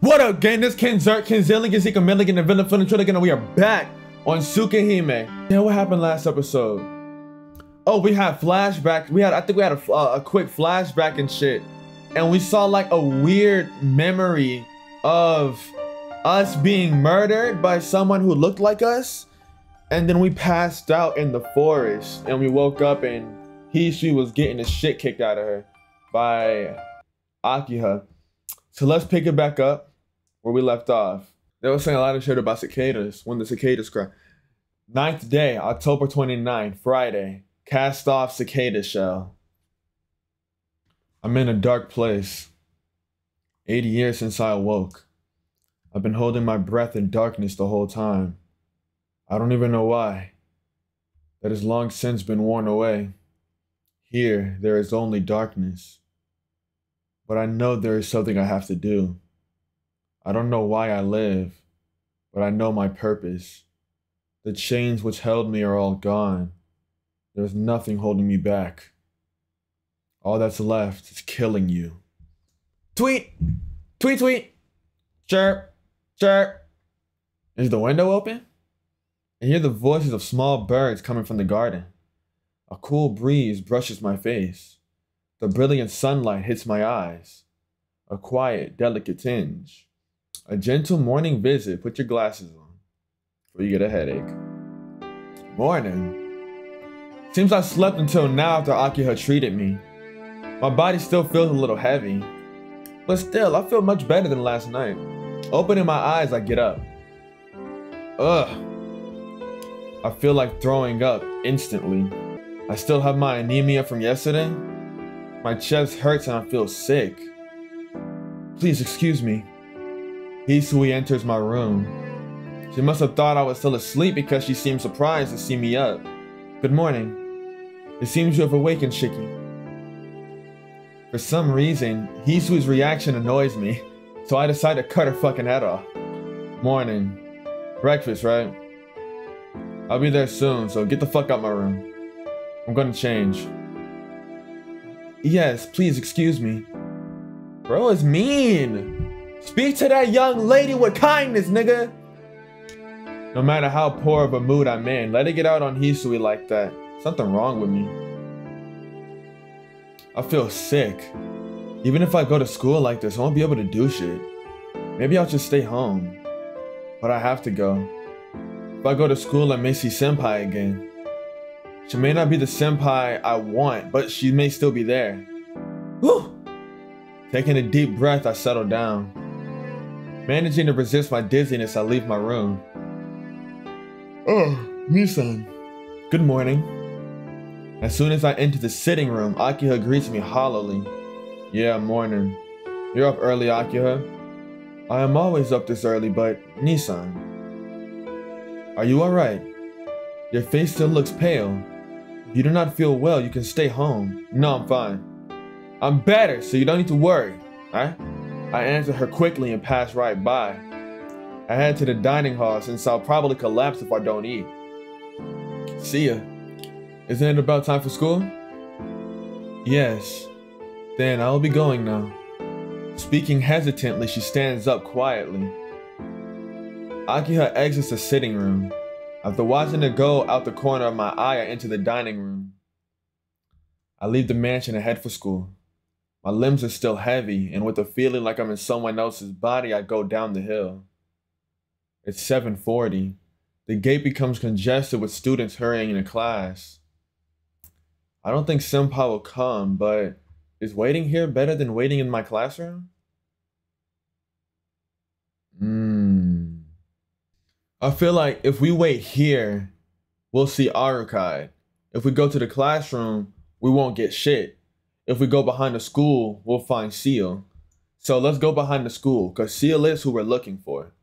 What up, gang? This KenZerk, KenZerk, Milligan, the villain from the trailer, and we are back on Tsukihime. Yeah, what happened last episode? Oh, we had flashback. I think we had a quick flashback and shit, and we saw like a weird memory of us being murdered by someone who looked like us, and then we passed out in the forest, and we woke up and she was getting the shit kicked out of her by Akiha. So let's pick it back up where we left off. They were saying a lot of shit about cicadas when the cicadas cry. 9th day, October 29th, Friday. Cast off cicada shell. I'm in a dark place. 80 years since I awoke. I've been holding my breath in darkness the whole time. I don't even know why. That has long since been worn away. Here, there is only darkness. But I know there is something I have to do. I don't know why I live, but I know my purpose. The chains which held me are all gone. There's nothing holding me back. All that's left is killing you. Tweet! Tweet, tweet! Chirp! Chirp! Is the window open? I hear the voices of small birds coming from the garden. A cool breeze brushes my face. The brilliant sunlight hits my eyes. A quiet, delicate tinge. A gentle morning visit. Put your glasses on before you get a headache. Morning. Seems I slept until now after Akiha treated me. My body still feels a little heavy, but still, I feel much better than last night. Opening my eyes, I get up. Ugh. I feel like throwing up instantly. I still have my anemia from yesterday. My chest hurts and I feel sick. Please excuse me. Hisui enters my room. She must have thought I was still asleep because she seemed surprised to see me up. Good morning. It seems you have awakened, Shiki. For some reason, Hisui's reaction annoys me, so I decide to cut her fucking head off. Morning. Breakfast, right? I'll be there soon, so get the fuck out my room. I'm gonna change. Yes, please excuse me. Bro is mean. Speak to that young lady with kindness, nigga. No matter how poor of a mood I'm in, let it get out on Hisui like that. Something wrong with me. I feel sick. Even if I go to school like this, I won't be able to do shit. Maybe I'll just stay home. But I have to go. If I go to school, I may see Senpai again. She may not be the Senpai I want, but she may still be there. Whew! Taking a deep breath, I settle down. Managing to resist my dizziness, I leave my room. Oh, Misan. Good morning. As soon as I enter the sitting room, Akiha greets me hollowly. Yeah, morning. You're up early, Akiha. I am always up this early, but Nisan. Are you alright? Your face still looks pale. If you do not feel well, you can stay home. No, I'm fine. I'm better, so you don't need to worry, alright? I answer her quickly and pass right by. I head to the dining hall since I'll probably collapse if I don't eat. See ya. Isn't it about time for school? Yes. Then I'll be going now. Speaking hesitantly, she stands up quietly. Akiha exits the sitting room. After watching her go out the corner of my eye, I enter the dining room. I leave the mansion and head for school. My limbs are still heavy, and with a feeling like I'm in someone else's body, I go down the hill. It's 7:40. The gate becomes congested with students hurrying into class. I don't think Senpai will come, but is waiting here better than waiting in my classroom? I feel like if we wait here, we'll see Arukai. If we go to the classroom, we won't get shit. If we go behind the school, we'll find Ciel. So let's go behind the school, because Ciel is who we're looking for.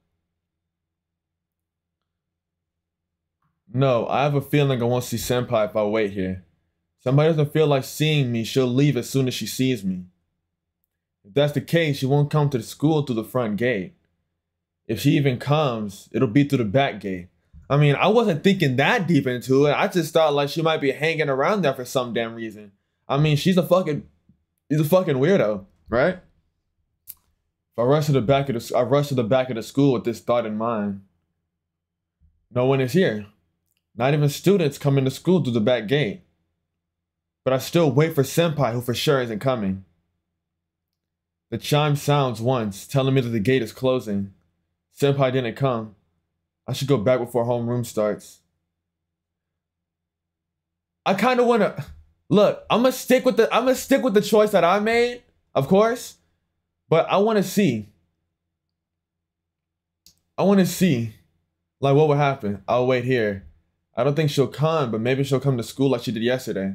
No, I have a feeling I won't see Senpai if I wait here. Somebody doesn't feel like seeing me, she'll leave as soon as she sees me. If that's the case, she won't come to the school through the front gate. If she even comes, it'll be through the back gate. I mean, I wasn't thinking that deep into it. I just thought like she might be hanging around there for some damn reason. I mean, she's a fucking weirdo, right? I rush to the back of the school with this thought in mind. No one is here. Not even students come into school through the back gate. But I still wait for Senpai, who for sure isn't coming. The chime sounds once, telling me that the gate is closing. Senpai didn't come. I should go back before homeroom starts. I kind of want to... Look, I'm gonna stick with the choice that I made, of course. But I want to see. Like, what would happen? I'll wait here. I don't think she'll come, but maybe she'll come to school like she did yesterday.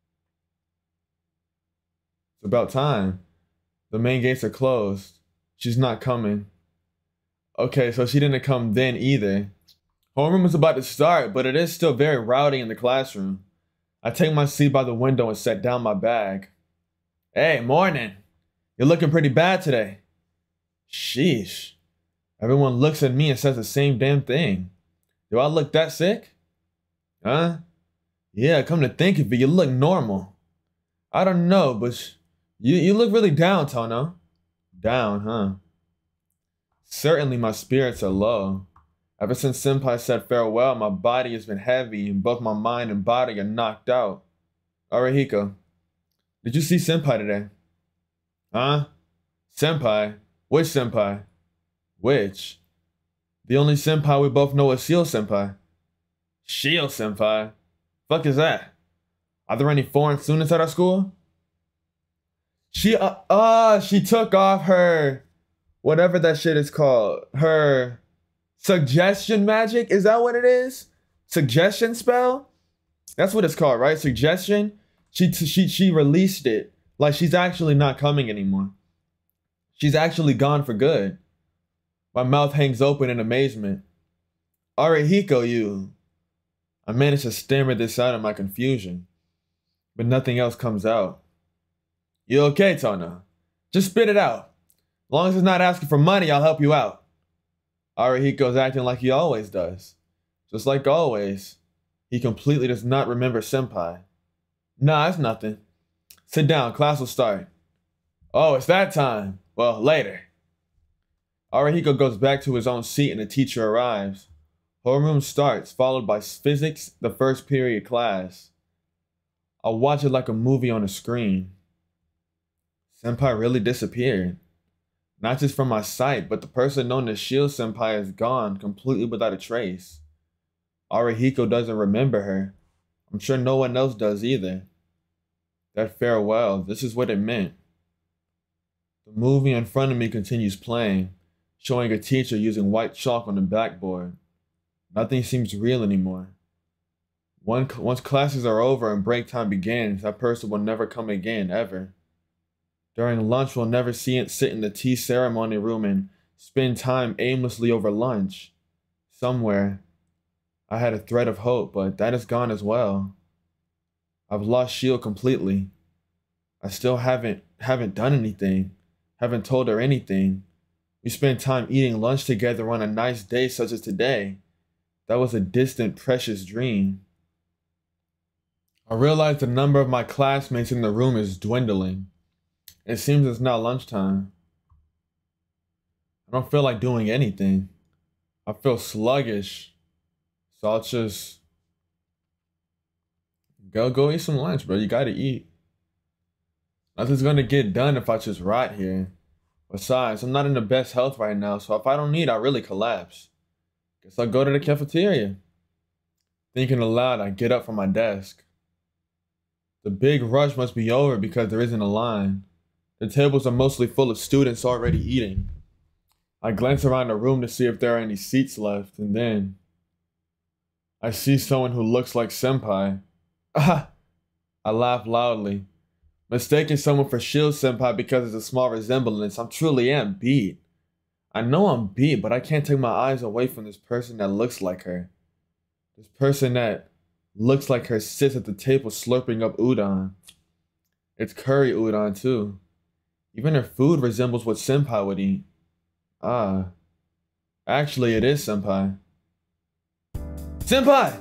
It's about time. The main gates are closed. She's not coming. Okay, so she didn't come then either. Homeroom is about to start, but it is still very rowdy in the classroom. I take my seat by the window and set down my bag. Hey, morning. You're looking pretty bad today. Sheesh. Everyone looks at me and says the same damn thing. Do I look that sick? Huh? Yeah, come to think of it, you look normal. I don't know, but you look really down, Tono. Down, huh? Certainly my spirits are low. Ever since Senpai said farewell, my body has been heavy and both my mind and body are knocked out. Arihiko, did you see Senpai today? Huh? Senpai? Which Senpai? Which? The only Senpai we both know is Ciel Senpai. Ciel Senpai? Fuck is that? Are there any foreign students at our school? She took off her, whatever that shit is called, her suggestion magic? Is that what it is? Suggestion spell? That's what it's called, right? Suggestion? She released it. Like she's actually not coming anymore. She's actually gone for good. My mouth hangs open in amazement. Arihiko, you. I managed to stammer this out of my confusion, but nothing else comes out. You okay, Tona? Just spit it out. As long as it's not asking for money, I'll help you out. Arihiko's acting like he always does. Just like always, he completely does not remember Senpai. Nah, it's nothing. Sit down, class will start. Oh, it's that time. Well, later. Arihiko goes back to his own seat and the teacher arrives. Homeroom starts, followed by physics, the first period class. I watch it like a movie on a screen. Senpai really disappeared. Not just from my sight, but the person known as Ciel Senpai is gone, completely without a trace. Arihiko doesn't remember her. I'm sure no one else does either. That farewell, this is what it meant. The movie in front of me continues playing, showing a teacher using white chalk on the blackboard. Nothing seems real anymore. Once classes are over and break time begins, that person will never come again, ever. During lunch, we'll never see it sit in the tea ceremony room and spend time aimlessly over lunch. Somewhere, I had a thread of hope, but that is gone as well. I've lost Ciel completely. I still haven't done anything, haven't told her anything. We spent time eating lunch together on a nice day such as today. That was a distant, precious dream. I realize the number of my classmates in the room is dwindling. It seems it's now lunchtime. I don't feel like doing anything. I feel sluggish. So I'll just go eat some lunch, bro. You gotta eat. Nothing's gonna get done if I just rot here. Besides, I'm not in the best health right now, so if I don't eat, I'll really collapse. Guess I'll go to the cafeteria. Thinking aloud, I get up from my desk. The big rush must be over because there isn't a line. The tables are mostly full of students already eating. I glance around the room to see if there are any seats left, and then I see someone who looks like Senpai. Ah! I laugh loudly. Mistaking someone for Ciel Senpai because it's a small resemblance, I truly am beat. I know I'm beat, but I can't take my eyes away from this person that looks like her. This person that looks like her sits at the table slurping up udon. It's curry udon too. Even her food resembles what Senpai would eat. Ah. Actually, it is Senpai. Senpai!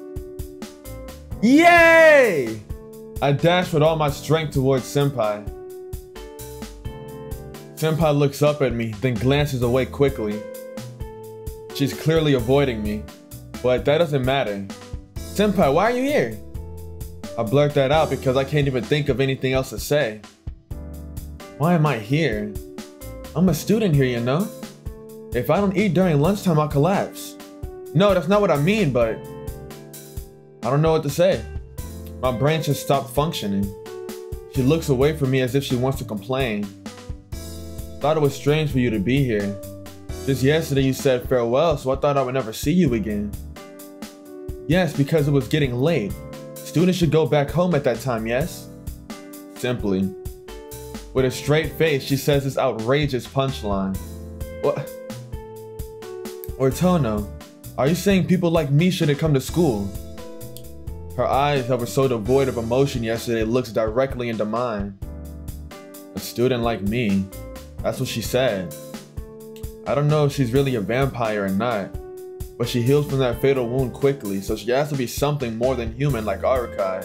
Yay! I dash with all my strength towards Senpai. Senpai looks up at me, then glances away quickly. She's clearly avoiding me, but that doesn't matter. Senpai, why are you here? I blurt that out because I can't even think of anything else to say. Why am I here? I'm a student here, you know? If I don't eat during lunchtime, I'll collapse. No, that's not what I mean, but I don't know what to say. My brain just stopped functioning. She looks away from me as if she wants to complain. Thought it was strange for you to be here. Just yesterday you said farewell, so I thought I would never see you again. Yes, because it was getting late. Students should go back home at that time, yes? Simply. With a straight face, she says this outrageous punchline. What? Or Tono, are you saying people like me shouldn't come to school? Her eyes that were so devoid of emotion yesterday looks directly into mine. A student like me. That's what she said. I don't know if she's really a vampire or not, but she heals from that fatal wound quickly, so she has to be something more than human like Arukai.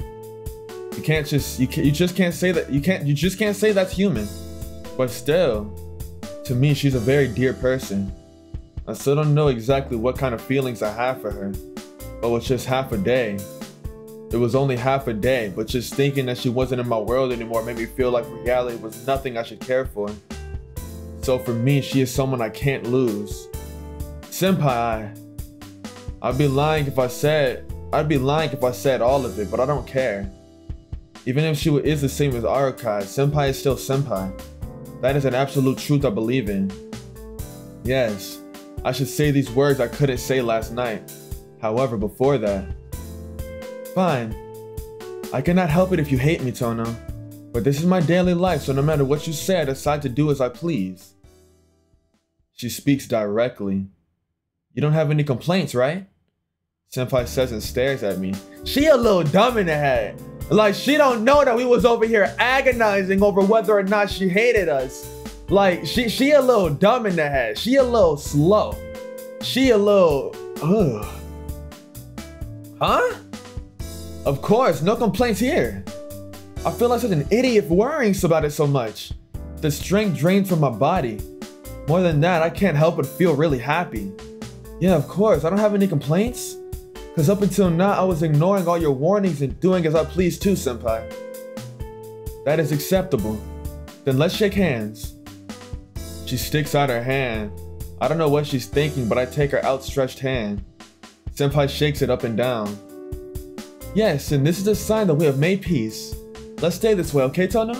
You just can't say that. You just can't say that's human. But still, to me, she's a very dear person. I still don't know exactly what kind of feelings I have for her, but it was just half a day. It was only half a day, but just thinking that she wasn't in my world anymore made me feel like reality was nothing I should care for. So for me, she is someone I can't lose. Senpai, I'd be lying if I said all of it, but I don't care. Even if she is the same as Arukai, Senpai is still Senpai. That is an absolute truth I believe in. Yes, I should say these words I couldn't say last night. However, before that, fine. I cannot help it if you hate me, Tono. But this is my daily life, so no matter what you say, I decide to do as I please. She speaks directly. You don't have any complaints, right? Senpai says and stares at me. She a little dumb in the head. Like, she don't know that we was over here agonizing over whether or not she hated us. Like, she a little dumb in the head. She a little slow. She a little, Huh? Of course, no complaints here. I feel like such an idiot for worrying about it so much. The strength drains from my body. More than that, I can't help but feel really happy. Yeah, of course, I don't have any complaints. Cause up until now, I was ignoring all your warnings and doing as I please too, Senpai. That is acceptable. Then let's shake hands. She sticks out her hand. I don't know what she's thinking, but I take her outstretched hand. Senpai shakes it up and down. Yes, and this is a sign that we have made peace. Let's stay this way, okay, Tono?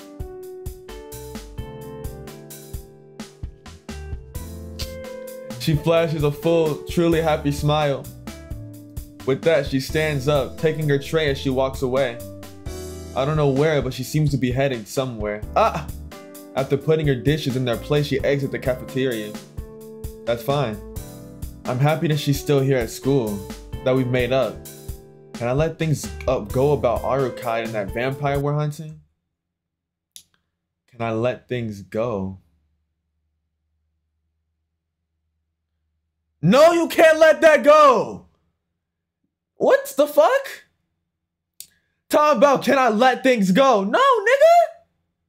She flashes a full, truly happy smile. With that, she stands up, taking her tray as she walks away. I don't know where, but she seems to be heading somewhere. Ah! After putting her dishes in their place, she exits the cafeteria. That's fine. I'm happy that she's still here at school, that we've made up. Can I let things go about Arukai and that vampire we're hunting? Can I let things go? No, you can't let that go! What the fuck? Talking about, can I let things go? No, nigga!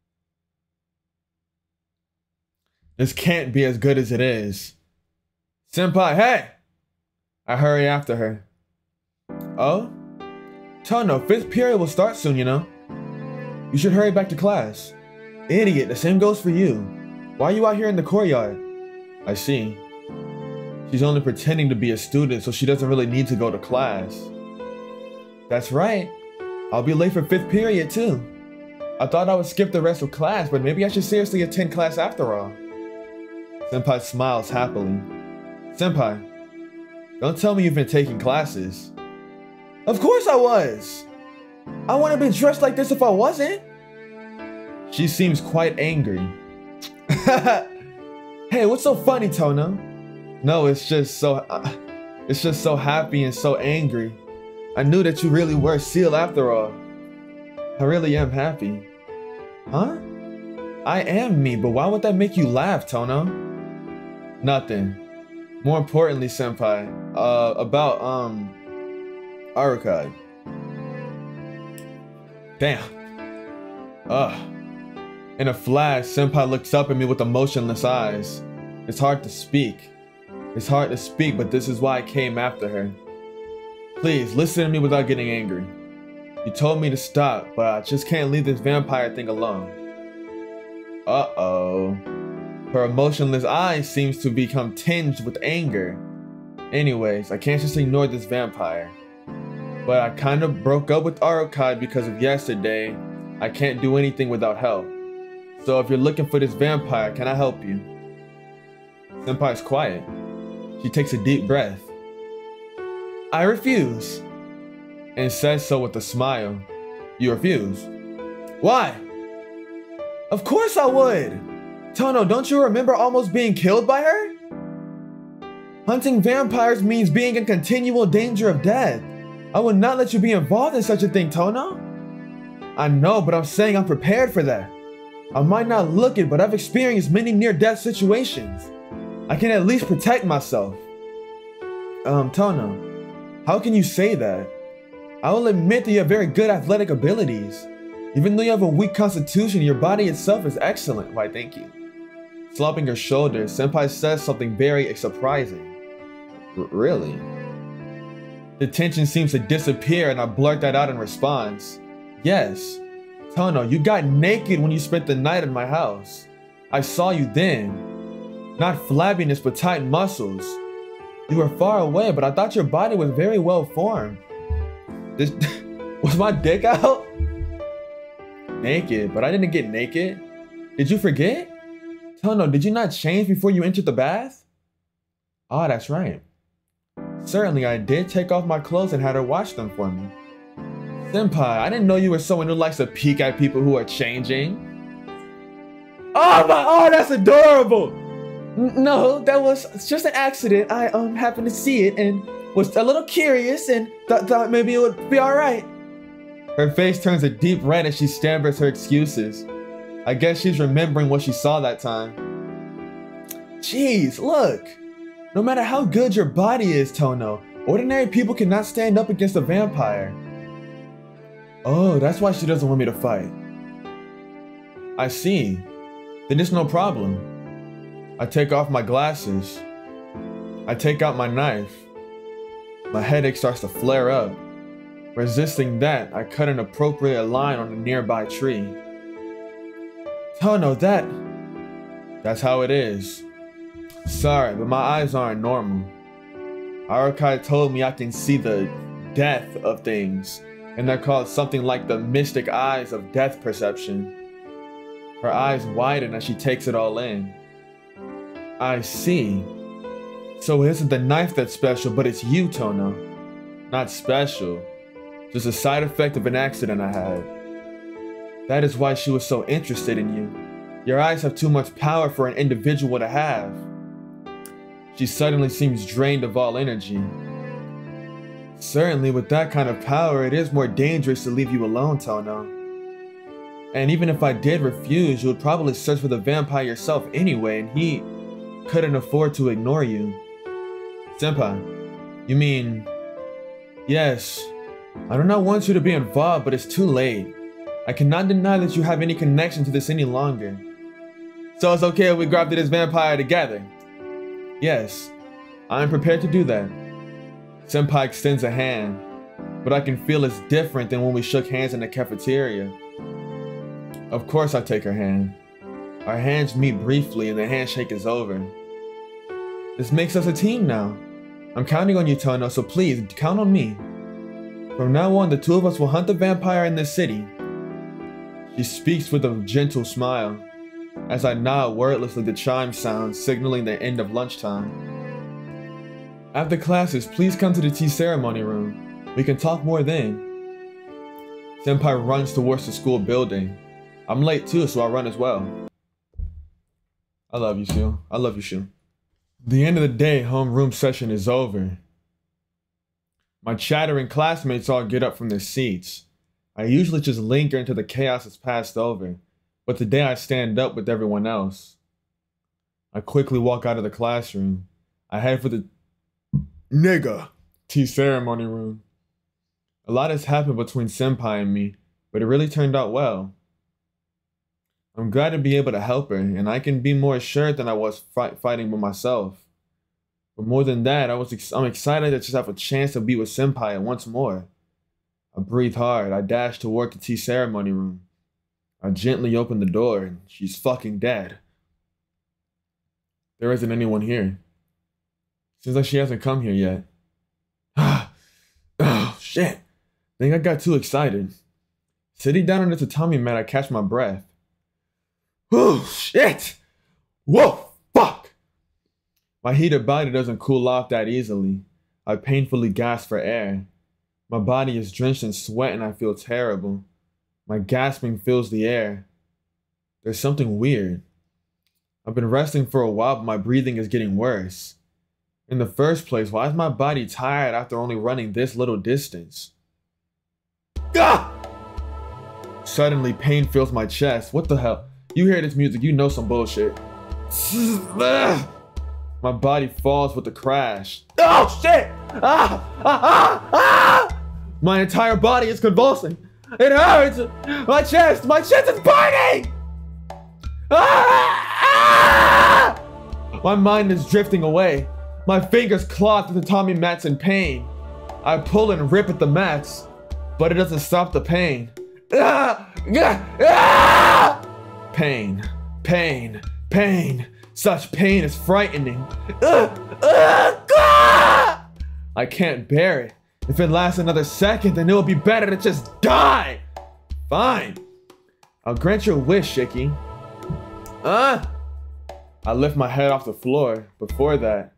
This can't be as good as it is. Senpai, hey! I hurry after her. Oh? Tono, 5th period will start soon, you know. You should hurry back to class. Idiot, the same goes for you. Why are you out here in the courtyard? I see. She's only pretending to be a student, so she doesn't really need to go to class. That's right. I'll be late for 5th period too. I thought I would skip the rest of class, but maybe I should seriously attend class after all. Senpai smiles happily. Senpai, don't tell me you've been taking classes. Of course I was. I wouldn't have been dressed like this if I wasn't. She seems quite angry. Hey, what's so funny, Tono? No, it's just so happy and so angry. I knew that you really were Ciel after all. I really am happy. Huh? I am me, but why would that make you laugh, Tono? Nothing. More importantly, Senpai, about, Arukai. Damn. Ugh. In a flash, Senpai looks up at me with emotionless eyes. It's hard to speak. It's hard to speak, but this is why I came after her. Please, listen to me without getting angry. You told me to stop, but I just can't leave this vampire thing alone. Uh-oh. Her emotionless eyes seems to become tinged with anger. Anyways, I can't just ignore this vampire. But I kind of broke up with Arukai because of yesterday. I can't do anything without help. So if you're looking for this vampire, can I help you? Senpai's quiet. She takes a deep breath. I refuse. And says so with a smile. You refuse? Why? Of course I would! Tono, don't you remember almost being killed by her? Hunting vampires means being in continual danger of death. I would not let you be involved in such a thing, Tono. I know, but I'm saying I'm prepared for that. I might not look it, but I've experienced many near-death situations. I can at least protect myself. Tono, how can you say that? I will admit that you have very good athletic abilities. Even though you have a weak constitution, your body itself is excellent. Why, thank you. Slumping her shoulders, Senpai says something very surprising. Really? The tension seems to disappear and I blurt that out in response. Yes. Tono, you got naked when you spent the night in my house. I saw you then. Not flabbiness, but tight muscles. You were far away, but I thought your body was very well formed. This was my dick out? Naked, but I didn't get naked. Did you forget? Tono, did you not change before you entered the bath? Oh, that's right. Certainly, I did take off my clothes and had her wash them for me. Senpai, I didn't know you were someone who likes to peek at people who are changing. Oh, that's adorable! No, that was just an accident. I happened to see it and was a little curious and thought maybe it would be alright. Her face turns a deep red as she stammers her excuses. I guess she's remembering what she saw that time. Jeez, look! No matter how good your body is, Tono, ordinary people cannot stand up against a vampire. Oh, that's why she doesn't want me to fight. I see. Then it's no problem. I take off my glasses. I take out my knife. My headache starts to flare up. Resisting that, I cut an appropriate line on a nearby tree. Tono, that's how it is. Sorry, but my eyes aren't normal. Arukai told me I can see the death of things, and they're called something like the mystic eyes of death perception. Her eyes widen as she takes it all in. I see. So it isn't the knife that's special, but it's you, Tono. Not special, just a side effect of an accident I had. That is why she was so interested in you. Your eyes have too much power for an individual to have. She suddenly seems drained of all energy. Certainly, with that kind of power, it is more dangerous to leave you alone, Tono. And even if I did refuse, you would probably search for the vampire yourself anyway, and he couldn't afford to ignore you. Senpai, you mean... Yes, I do not want you to be involved, but it's too late. I cannot deny that you have any connection to this any longer. So it's okay if we grab to this vampire together? Yes, I am prepared to do that. Senpai extends a hand, but I can feel it's different than when we shook hands in the cafeteria. Of course I take her hand. Our hands meet briefly and the handshake is over. This makes us a team now. I'm counting on you, Tono, so please, count on me. From now on, the two of us will hunt the vampire in this city. She speaks with a gentle smile. As I nod wordlessly, the chime sounds, signaling the end of lunchtime. After classes, please come to the tea ceremony room. We can talk more then. Senpai runs towards the school building. I'm late too, so I run as well. I love you, Shu. I love you, Shu. The end of the day, homeroom session is over. My chattering classmates all get up from their seats. I usually just linger until the chaos is passed over, but today I stand up with everyone else. I quickly walk out of the classroom. I head for the nigga tea ceremony room. A lot has happened between Senpai and me, but it really turned out well. I'm glad to be able to help her, and I can be more assured than I was fighting with myself. But more than that, I'm excited to just have a chance to be with Senpai once more. I breathe hard. I dash toward the tea ceremony room. I gently open the door, and she's fucking dead. There isn't anyone here. Seems like she hasn't come here yet. Oh, shit. I think I got too excited. Sitting down on the tatami mat, I catch my breath. Oh, shit! Whoa, fuck! My heated body doesn't cool off that easily. I painfully gasp for air. My body is drenched in sweat and I feel terrible. My gasping fills the air. There's something weird. I've been resting for a while, but my breathing is getting worse. In the first place, why is my body tired after only running this little distance? Ah! Suddenly, pain fills my chest. What the hell? You hear this music, you know some bullshit. My body falls with a crash. Oh, shit! My entire body is convulsing. It hurts! My chest is burning! My mind is drifting away. My fingers claw through the tatami mats in pain. I pull and rip at the mats, but it doesn't stop the pain. Pain, pain, pain. Such pain is frightening. I can't bear it. If it lasts another second, then it will be better to just die. Fine. I'll grant your wish, Shiki. I lift my head off the floor. Before that.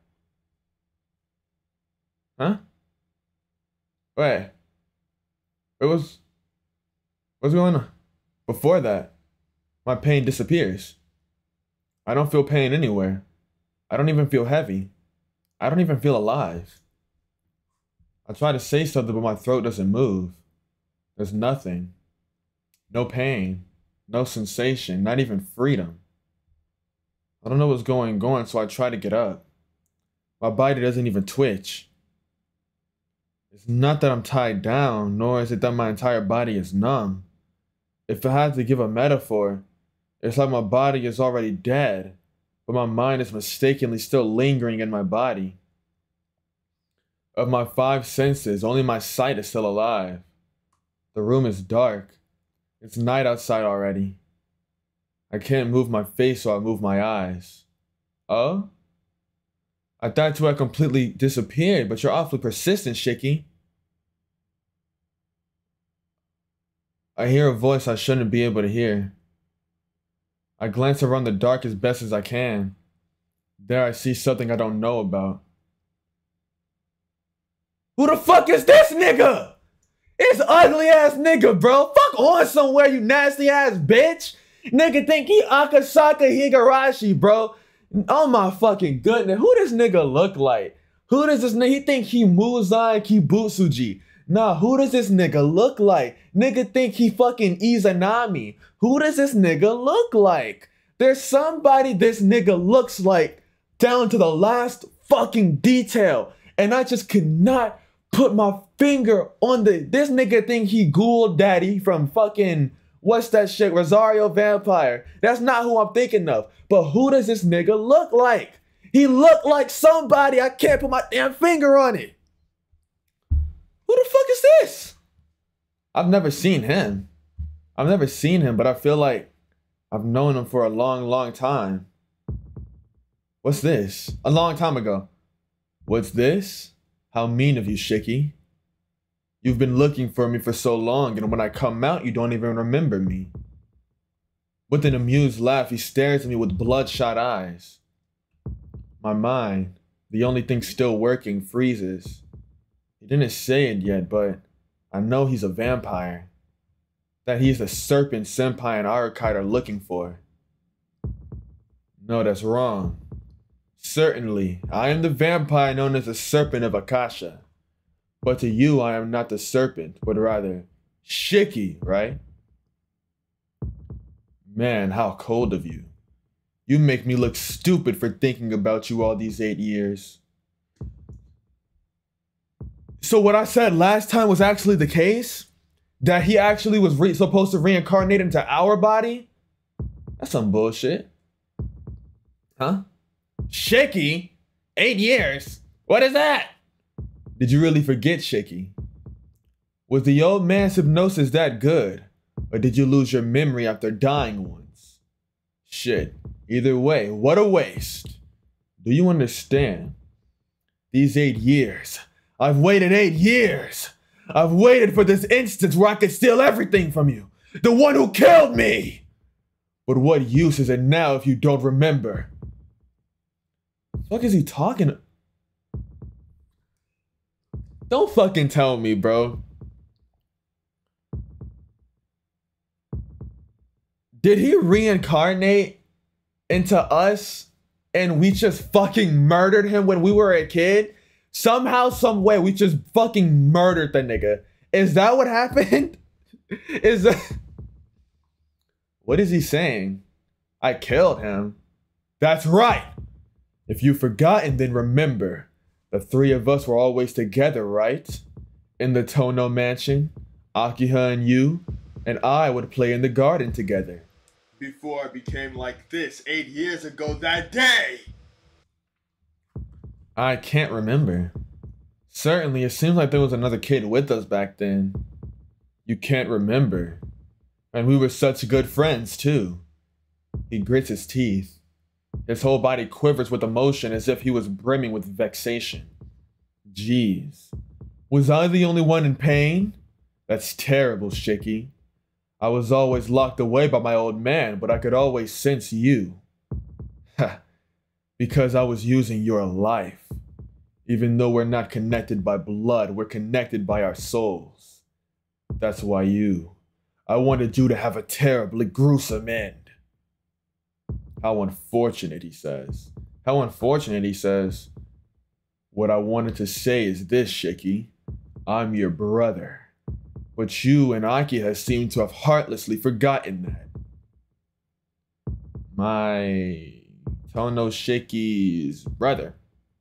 Huh? Wait. What's going on? Before that, my pain disappears. I don't feel pain anywhere. I don't even feel heavy. I don't even feel alive. I try to say something, but my throat doesn't move. There's nothing. No pain. No sensation. Not even freedom. I don't know what's going on, so I try to get up. My body doesn't even twitch. It's not that I'm tied down, nor is it that my entire body is numb. If I had to give a metaphor, it's like my body is already dead, but my mind is mistakenly still lingering in my body. Of my 5 senses, only my sight is still alive. The room is dark. It's night outside already. I can't move my face, so I move my eyes. Oh? I thought you had completely disappeared, but you're awfully persistent, Shiki. I hear a voice I shouldn't be able to hear. I glance around the dark as best as I can. There I see something I don't know about. Who the fuck is this nigga? It's ugly ass nigga, bro. Fuck on somewhere, you nasty ass bitch. Nigga think he Akasaka Higurashi, bro. Oh my fucking goodness. Who this nigga look like? Who does this nigga? He think he Muzai Kibutsuji. Nah, who does this nigga look like? Nigga think he fucking Izanami. Who does this nigga look like? There's somebody this nigga looks like down to the last fucking detail. And I just cannot put my finger on this nigga think he Ghoul Daddy from fucking, what's that shit, Rosario Vampire. That's not who I'm thinking of. But who does this nigga look like? He look like somebody. I can't put my damn finger on it. Who the fuck is this? I've never seen him. But I feel like I've known him for a long, long time. What's this? A long time ago. What's this? How mean of you, Shiki. You've been looking for me for so long, and when I come out, you don't even remember me. With an amused laugh, he stares at me with bloodshot eyes. My mind, the only thing still working, freezes. He didn't say it yet, but I know he's a vampire. That he's the serpent Senpai and Arakite are looking for. No, that's wrong. Certainly, I am the vampire known as the Serpent of Akasha. But to you, I am not the serpent, but rather Shiki, right? Man, how cold of you. You make me look stupid for thinking about you all these 8 years. So what I said last time was actually the case? That he actually was supposed to reincarnate into our body? That's some bullshit. Huh? Shiki? 8 years? What is that? Did you really forget, Shiki? Was the old man's hypnosis that good? Or did you lose your memory after dying once? Shit. Either way, what a waste. Do you understand? These 8 years. I've waited 8 years. I've waited for this instance where I could steal everything from you. The one who killed me! But what use is it now if you don't remember? What is he talking? Don't fucking tell me, bro. Did he reincarnate into us and we just fucking murdered him when we were a kid? Somehow, some way, we just fucking murdered the nigga. Is that what happened? Is that... What is he saying? I killed him. That's right. If you've forgotten, then remember. The 3 of us were always together, right? In the Tono mansion, Akiha and you, and I would play in the garden together. Before it became like this 8 years ago that day! I can't remember. Certainly, it seems like there was another kid with us back then. You can't remember. And we were such good friends, too. He grits his teeth. His whole body quivers with emotion as if he was brimming with vexation. Jeez. Was I the only one in pain? That's terrible, Shiki. I was always locked away by my old man, but I could always sense you. Ha. Because I was using your life. Even though we're not connected by blood, we're connected by our souls. That's why I wanted you to have a terribly gruesome end. How unfortunate, he says. How unfortunate, he says. What I wanted to say is this, Shiki. I'm your brother. But you and Akiha seem to have heartlessly forgotten that. My Tono Shiki's brother.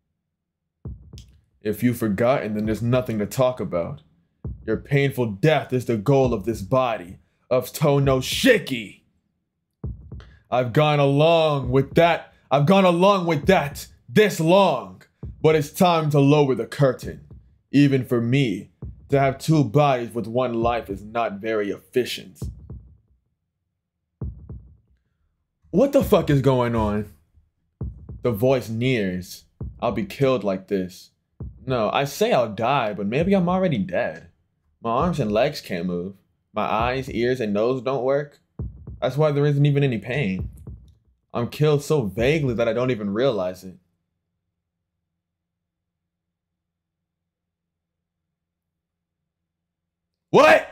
If you've forgotten, then there's nothing to talk about. Your painful death is the goal of this body, of Tono Shiki. I've gone along with that this long, but it's time to lower the curtain. Even for me, to have 2 bodies with 1 life is not very efficient. What the fuck is going on? The voice nears. I'll be killed like this. No, I say I'll die, but maybe I'm already dead. My arms and legs can't move. My eyes, ears, and nose don't work. That's why there isn't even any pain. I'm killed so vaguely that I don't even realize it. What?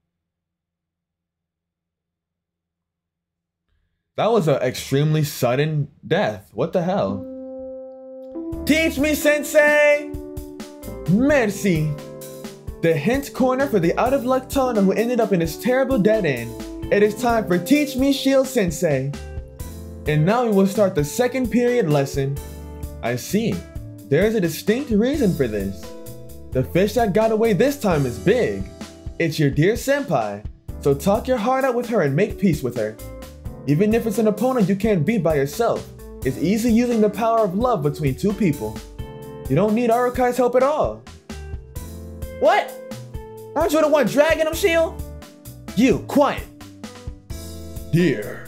That was an extremely sudden death. What the hell? Teach me, sensei! Merci. The hint corner for the out of luck Tono who ended up in this terrible dead end. It is time for Teach Me Ciel Sensei. And now we will start the 2nd period lesson. I see. There is a distinct reason for this. The fish that got away this time is big. It's your dear senpai. So talk your heart out with her and make peace with her. Even if it's an opponent you can't beat by yourself, it's easy using the power of love between 2 people. You don't need Arukai's help at all. What? Aren't you the one dragging him, Ciel? You, quiet. Dear.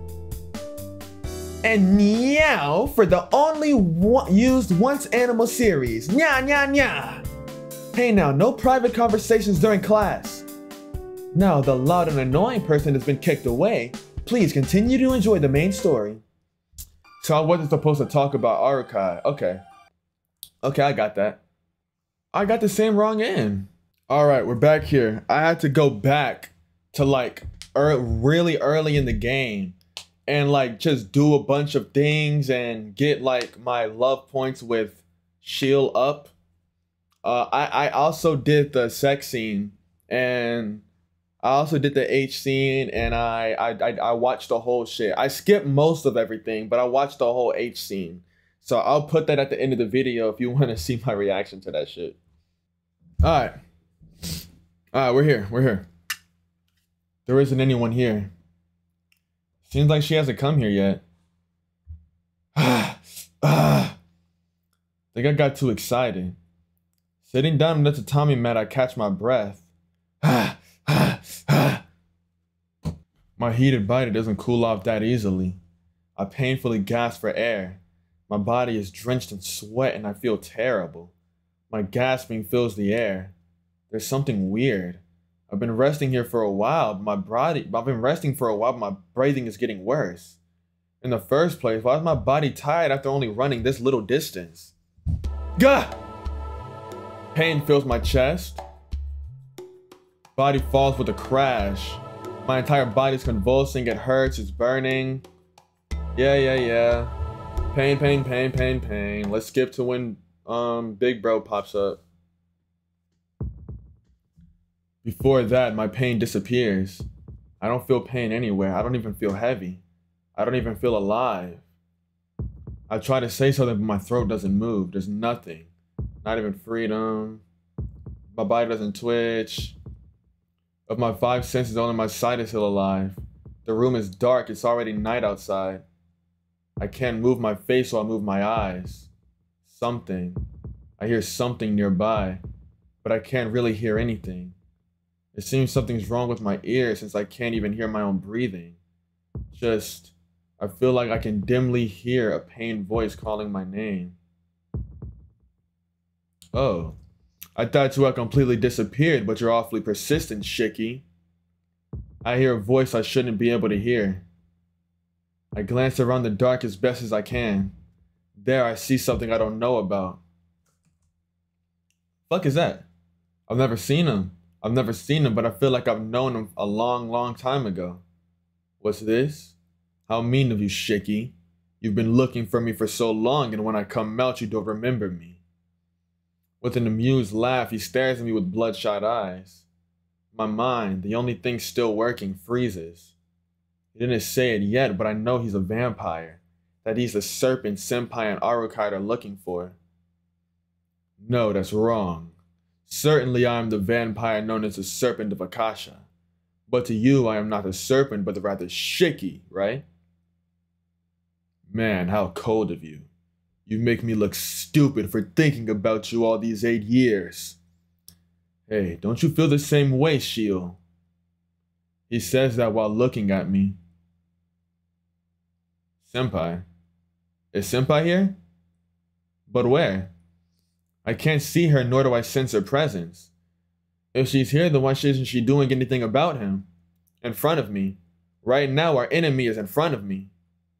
And meow for the only used once animal series. Nya nya nya. Hey now, no private conversations during class. Now the loud and annoying person has been kicked away. Please continue to enjoy the main story. So I wasn't supposed to talk about Arukai. Okay. Okay, I got that. I got the same wrong end. All right, we're back here. I had to go back to like really early in the game and like just do a bunch of things and get like my love points with Ciel up. I also did the sex scene and I also did the H scene and I watched the whole shit. I skipped most of everything, but I watched the whole H scene. So I'll put that at the end of the video if you want to see my reaction to that shit. All right, we're here. There isn't anyone here. Seems like she hasn't come here yet. Think I got too excited. Sitting down on the tatami mat, I catch my breath. My heated body doesn't cool off that easily. I painfully gasp for air. My body is drenched in sweat and I feel terrible. My gasping fills the air. There's something weird. I've been resting here for a while, but my breathing is getting worse. In the first place, why is my body tired after only running this little distance? Gah! Pain fills my chest. Body falls with a crash. My entire body's convulsing, it hurts, it's burning. Yeah. Pain. Let's skip to when Big Bro pops up. Before that, my pain disappears. I don't feel pain anywhere. I don't even feel heavy. I don't even feel alive. I try to say something, but my throat doesn't move. There's nothing. Not even freedom. My body doesn't twitch. Of my 5 senses, only my sight is still alive. The room is dark. It's already night outside. I can't move my face, so I move my eyes. Something. I hear something nearby, but I can't really hear anything. It seems something's wrong with my ears since I can't even hear my own breathing. I feel like I can dimly hear a pained voice calling my name. Oh, I thought you had completely disappeared, but you're awfully persistent, Shiki. I hear a voice I shouldn't be able to hear. I glance around the dark as best as I can. There I see something I don't know about. Fuck is that? I've never seen him, but I feel like I've known him a long time ago. What's this? How mean of you, Shiki. You've been looking for me for so long, and when I come out, you don't remember me. With an amused laugh, he stares at me with bloodshot eyes. My mind, the only thing still working, freezes. He didn't say it yet, but I know he's a vampire. That he's the serpent Senpai and Arukai are looking for. No, that's wrong. Certainly I am the vampire known as the Serpent of Akasha. But to you, I am not a serpent, but rather Shiki, right? Man, how cold of you. You make me look stupid for thinking about you all these 8 years. Hey, don't you feel the same way, Ciel? He says that while looking at me. Senpai. Is Senpai here? But where? I can't see her, nor do I sense her presence. If she's here, then why isn't she doing anything about him? In front of me. Right now, our enemy is in front of me.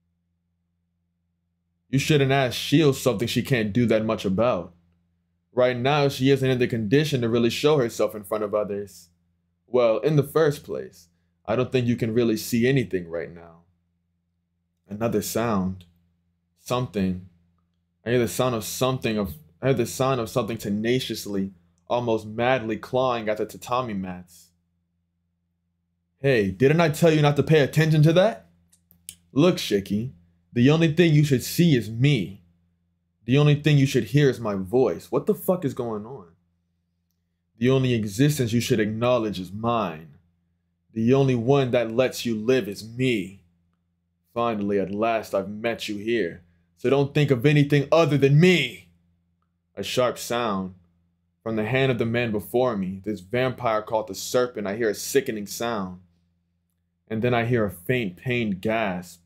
You shouldn't ask Ciel something she can't do that much about. Right now, she isn't in the condition to really show herself in front of others. Well, in the first place, I don't think you can really see anything right now. Another sound. Something. I hear the sound of something tenaciously, almost madly clawing at the tatami mats. Hey, didn't I tell you not to pay attention to that? Look, Shiki, the only thing you should see is me. The only thing you should hear is my voice. What the fuck is going on? The only existence you should acknowledge is mine. The only one that lets you live is me. Finally, at last, I've met you here. So don't think of anything other than me. A sharp sound. From the hand of the man before me, this vampire called the Serpent, I hear a sickening sound. And then I hear a faint, pained gasp.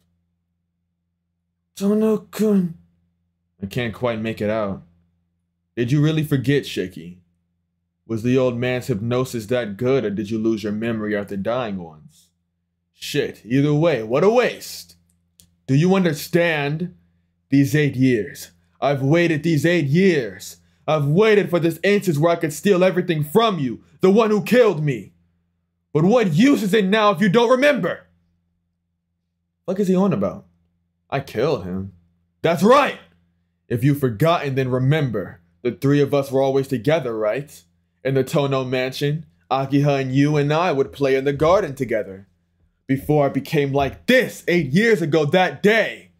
Tono-kun. I can't quite make it out. Did you really forget, Shiki? Was the old man's hypnosis that good, or did you lose your memory after dying once? Shit, either way, what a waste. Do you understand? These 8 years. I've waited these 8 years. I've waited for this instance where I could steal everything from you, the one who killed me. But what use is it now if you don't remember? What is he on about? I killed him. That's right! If you've forgotten, then remember. The 3 of us were always together, right? In the Tono mansion, Akiha and you and I would play in the garden together. Before I became like this 8 years ago that day.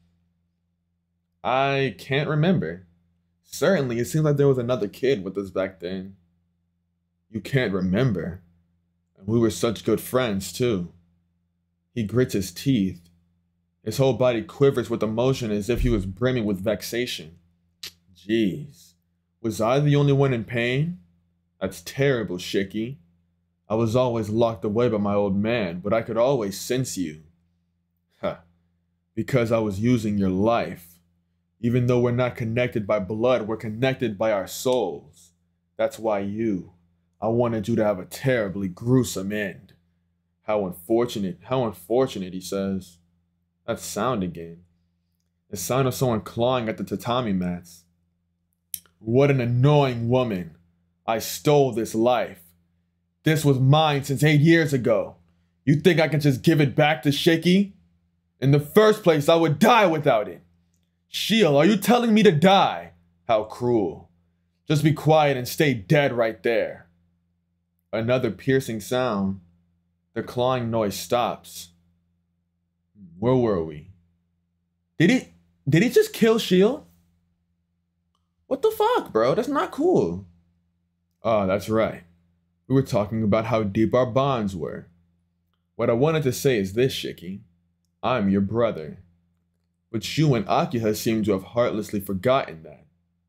I can't remember. Certainly, it seems like there was another kid with us back then. You can't remember. And we were such good friends, too. He grits his teeth. His whole body quivers with emotion as if he was brimming with vexation. Jeez. Was I the only one in pain? That's terrible, Shiki. I was always locked away by my old man, but I could always sense you. Huh. Because I was using your life. Even though we're not connected by blood, we're connected by our souls. That's why I wanted you to have a terribly gruesome end. How unfortunate, he says. That sound again. The sound of someone clawing at the tatami mats. What an annoying woman. I stole this life. This was mine since 8 years ago. You think I can just give it back to Shiki? In the first place, I would die without it. Ciel, are you telling me to die? How cruel. Just be quiet and stay dead right there. Another piercing sound. The clawing noise stops. Where were we? Did he just kill Ciel? What the fuck, bro? That's not cool. Oh, that's right. We were talking about how deep our bonds were. What I wanted to say is this, Shiki. I'm your brother. But you and Akiha seem to have heartlessly forgotten that.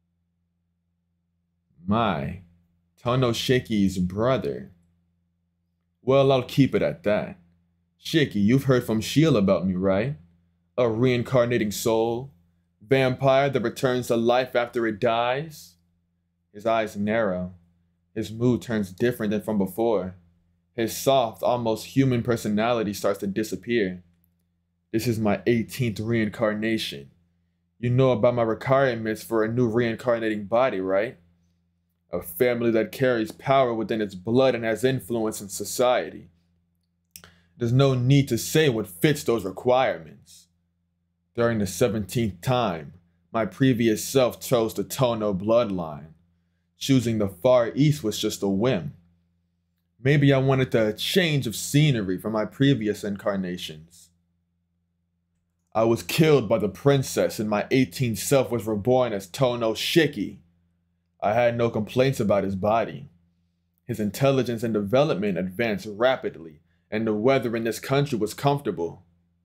My, Tono Shiki's brother. Well, I'll keep it at that. Shiki, you've heard from Ciel about me, right? A reincarnating soul? Vampire that returns to life after it dies? His eyes narrow. His mood turns different than from before. His soft, almost human personality starts to disappear. This is my 18th reincarnation. You know about my requirements for a new reincarnating body, right? A family that carries power within its blood and has influence in society. There's no need to say what fits those requirements. During the 17th time, my previous self chose the Tono bloodline. Choosing the Far East was just a whim. Maybe I wanted a change of scenery from my previous incarnations. I was killed by the princess and my 18th self was reborn as Tono Shiki. I had no complaints about his body. His intelligence and development advanced rapidly, and the weather in this country was comfortable.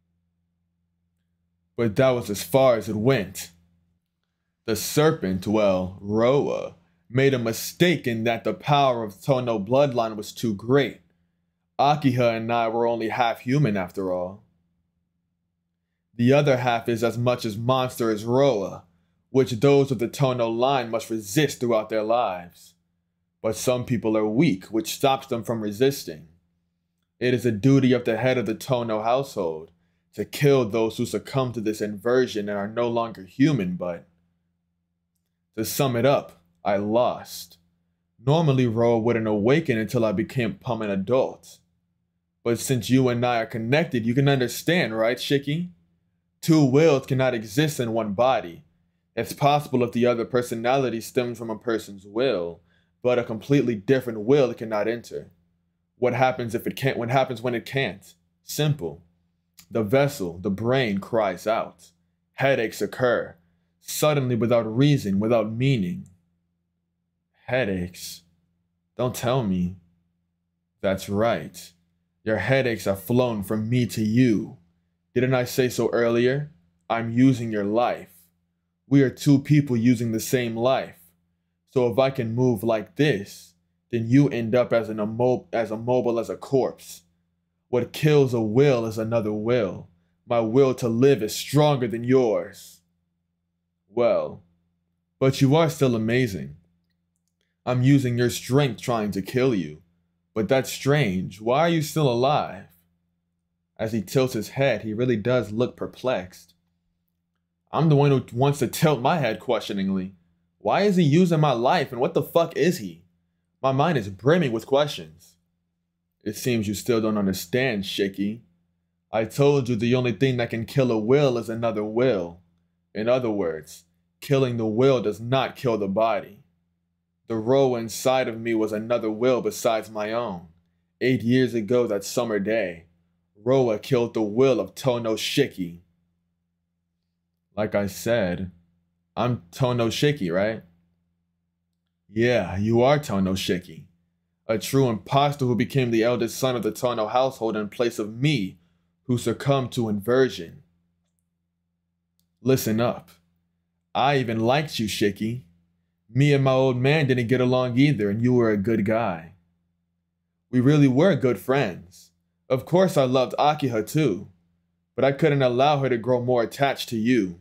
But that was as far as it went. The serpent, well, Roa, made a mistake in that the power of Tono bloodline was too great. Akiha and I were only half human after all. The other half is as much as monster as Roa, which those of the Tono line must resist throughout their lives. But some people are weak, which stops them from resisting. It is a duty of the head of the Tono household to kill those who succumb to this inversion and are no longer human, but to sum it up, I lost. Normally, Roa wouldn't awaken until I became an adult. But since you and I are connected, you can understand, right, Shiki? Two wills cannot exist in one body. It's possible if the other personality stems from a person's will, but a completely different will it cannot enter. What happens if it can't? What happens when it can't? Simple. The vessel, the brain, cries out. Headaches occur, suddenly without reason, without meaning. Headaches? Don't tell me. That's right. Your headaches have flown from me to you. Didn't I say so earlier? I'm using your life. We are two people using the same life. So if I can move like this, then you end up as immobile as a corpse. What kills a will is another will. My will to live is stronger than yours. Well, but you are still amazing. I'm using your strength trying to kill you. But that's strange. Why are you still alive? As he tilts his head, he really does look perplexed. I'm the one who wants to tilt my head questioningly. Why is he using my life and what the fuck is he? My mind is brimming with questions. It seems you still don't understand, Shiki. I told you the only thing that can kill a will is another will. In other words, killing the will does not kill the body. The Roa inside of me was another will besides my own. 8 years ago that summer day, Roa killed the will of Tono Shiki. Like I said, I'm Tono Shiki, right? Yeah, you are Tono Shiki. A true imposter who became the eldest son of the Tono household in place of me, who succumbed to inversion. Listen up. I even liked you, Shiki. Me and my old man didn't get along either, and you were a good guy. We really were good friends. Of course I loved Akiha too, but I couldn't allow her to grow more attached to you.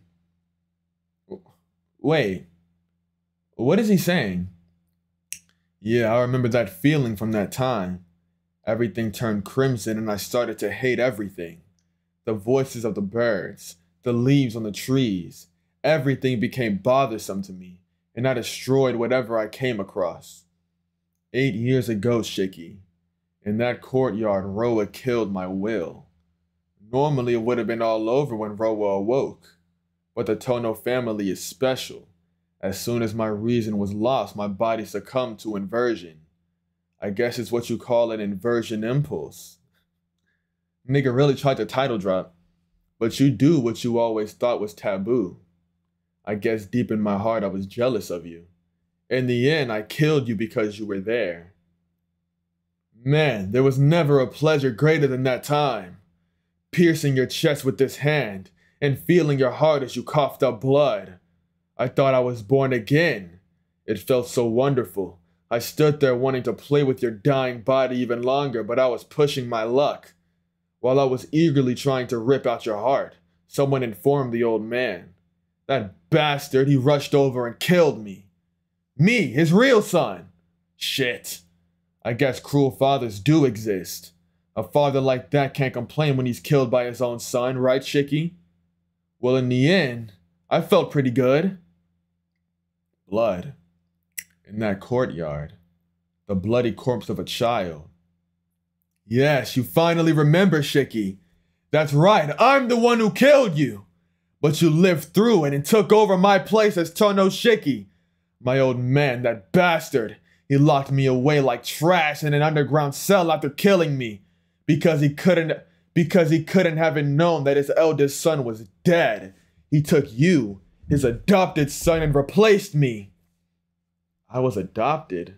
Wait, what is he saying? Yeah, I remember that feeling from that time. Everything turned crimson and I started to hate everything. The voices of the birds, the leaves on the trees, everything became bothersome to me, and I destroyed whatever I came across. 8 years ago, Shiki, in that courtyard, Roa killed my will. Normally it would have been all over when Roa awoke, but the Tono family is special. As soon as my reason was lost, my body succumbed to inversion. I guess it's what you call an inversion impulse. Nigga really tried to title drop, but you do what you always thought was taboo. I guess deep in my heart I was jealous of you. In the end, I killed you because you were there. Man, there was never a pleasure greater than that time. Piercing your chest with this hand and feeling your heart as you coughed up blood. I thought I was born again. It felt so wonderful. I stood there wanting to play with your dying body even longer, but I was pushing my luck. While I was eagerly trying to rip out your heart, someone informed the old man. That bastard, he rushed over and killed me. Me, his real son. Shit. I guess cruel fathers do exist. A father like that can't complain when he's killed by his own son, right, Shiki? Well, in the end, I felt pretty good. Blood. In that courtyard. The bloody corpse of a child. Yes, you finally remember, Shiki. That's right, I'm the one who killed you. But you lived through it and took over my place as Tono Shiki. My old man, that bastard, he locked me away like trash in an underground cell after killing me. Because he couldn't have it known that his eldest son was dead. He took you, his adopted son, and replaced me. I was adopted.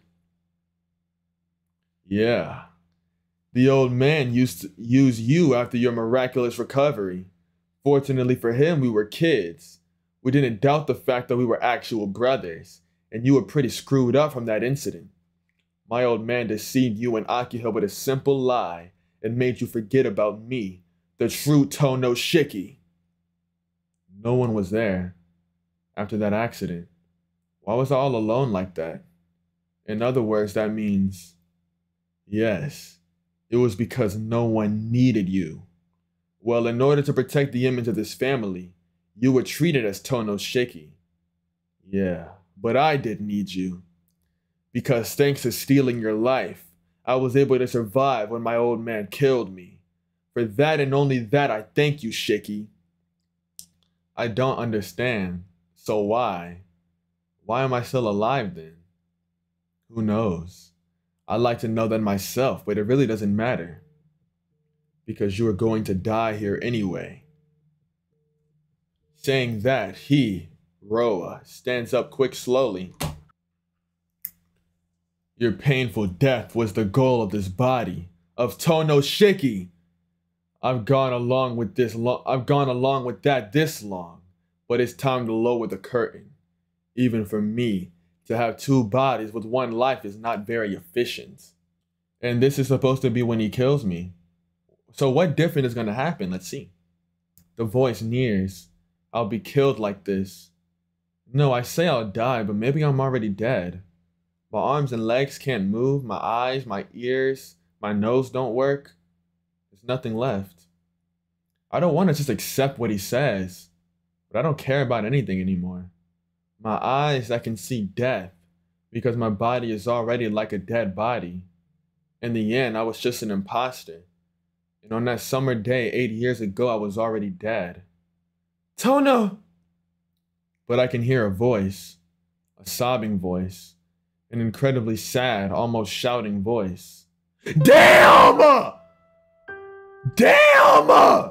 Yeah. The old man used to use you after your miraculous recovery. Fortunately for him, we were kids. We didn't doubt the fact that we were actual brothers, and you were pretty screwed up from that incident. My old man deceived you and Akiha with a simple lie and made you forget about me, the true Tono Shiki. No one was there after that accident. Why was I all alone like that? In other words, that means, yes, it was because no one needed you. Well, in order to protect the image of this family, you were treated as Tono Shiki. Yeah, but I didn't need you. Because thanks to stealing your life, I was able to survive when my old man killed me. For that and only that, I thank you, Shiki. I don't understand. So why? Why am I still alive then? Who knows? I'd like to know that myself, but it really doesn't matter. Because you are going to die here anyway. Saying that, he, Roa, stands up quick slowly. Your painful death was the goal of this body, of Tono Shiki. I've gone along with that this long, but it's time to lower the curtain. Even for me, to have two bodies with one life is not very efficient. And this is supposed to be when he kills me. So what different is going to happen? Let's see. The voice nears. I'll be killed like this. No, I say I'll die, but maybe I'm already dead. My arms and legs can't move. My eyes, my ears, my nose don't work. There's nothing left. I don't want to just accept what he says, but I don't care about anything anymore. My eyes, I can see death because my body is already like a dead body. In the end, I was just an imposter. And on that summer day 8 years ago, I was already dead. Tono! But I can hear a voice, a sobbing voice, an incredibly sad, almost shouting voice. Damn! Damn!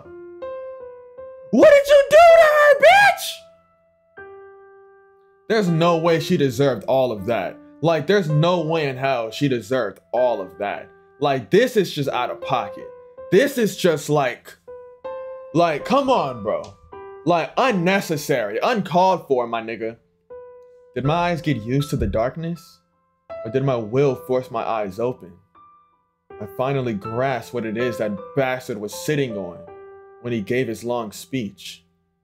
What did you do to her, bitch? There's no way she deserved all of that. Like, there's no way in hell she deserved all of that. Like, this is just out of pocket. This is just like, come on, bro. Like, unnecessary, uncalled for, my nigga. Did my eyes get used to the darkness? Or did my will force my eyes open? I finally grasped what it is that bastard was sitting on when he gave his long speech.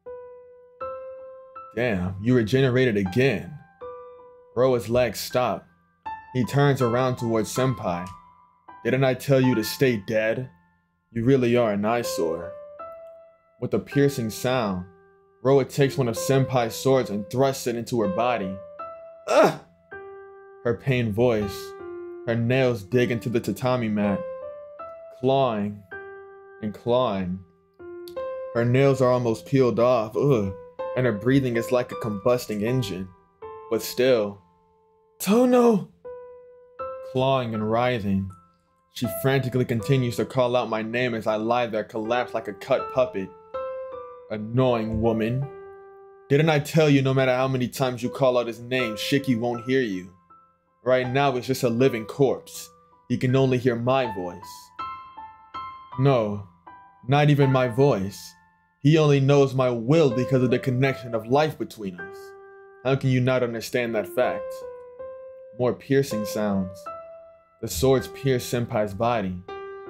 Damn, you regenerated again. Roa's legs stop. He turns around towards Senpai. Didn't I tell you to stay dead? You really are an eyesore. With a piercing sound, Roa takes one of Senpai's swords and thrusts it into her body. Ugh! Her pained voice. Her nails dig into the tatami mat. Clawing and clawing. Her nails are almost peeled off, ugh, and her breathing is like a combusting engine. But still, Tono! Clawing and writhing, she frantically continues to call out my name as I lie there collapsed like a cut puppet. Annoying woman. Didn't I tell you no matter how many times you call out his name, Shiki won't hear you? Right now it's just a living corpse. He can only hear my voice. No, not even my voice. He only knows my will because of the connection of life between us. How can you not understand that fact? More piercing sounds. The swords pierce Senpai's body.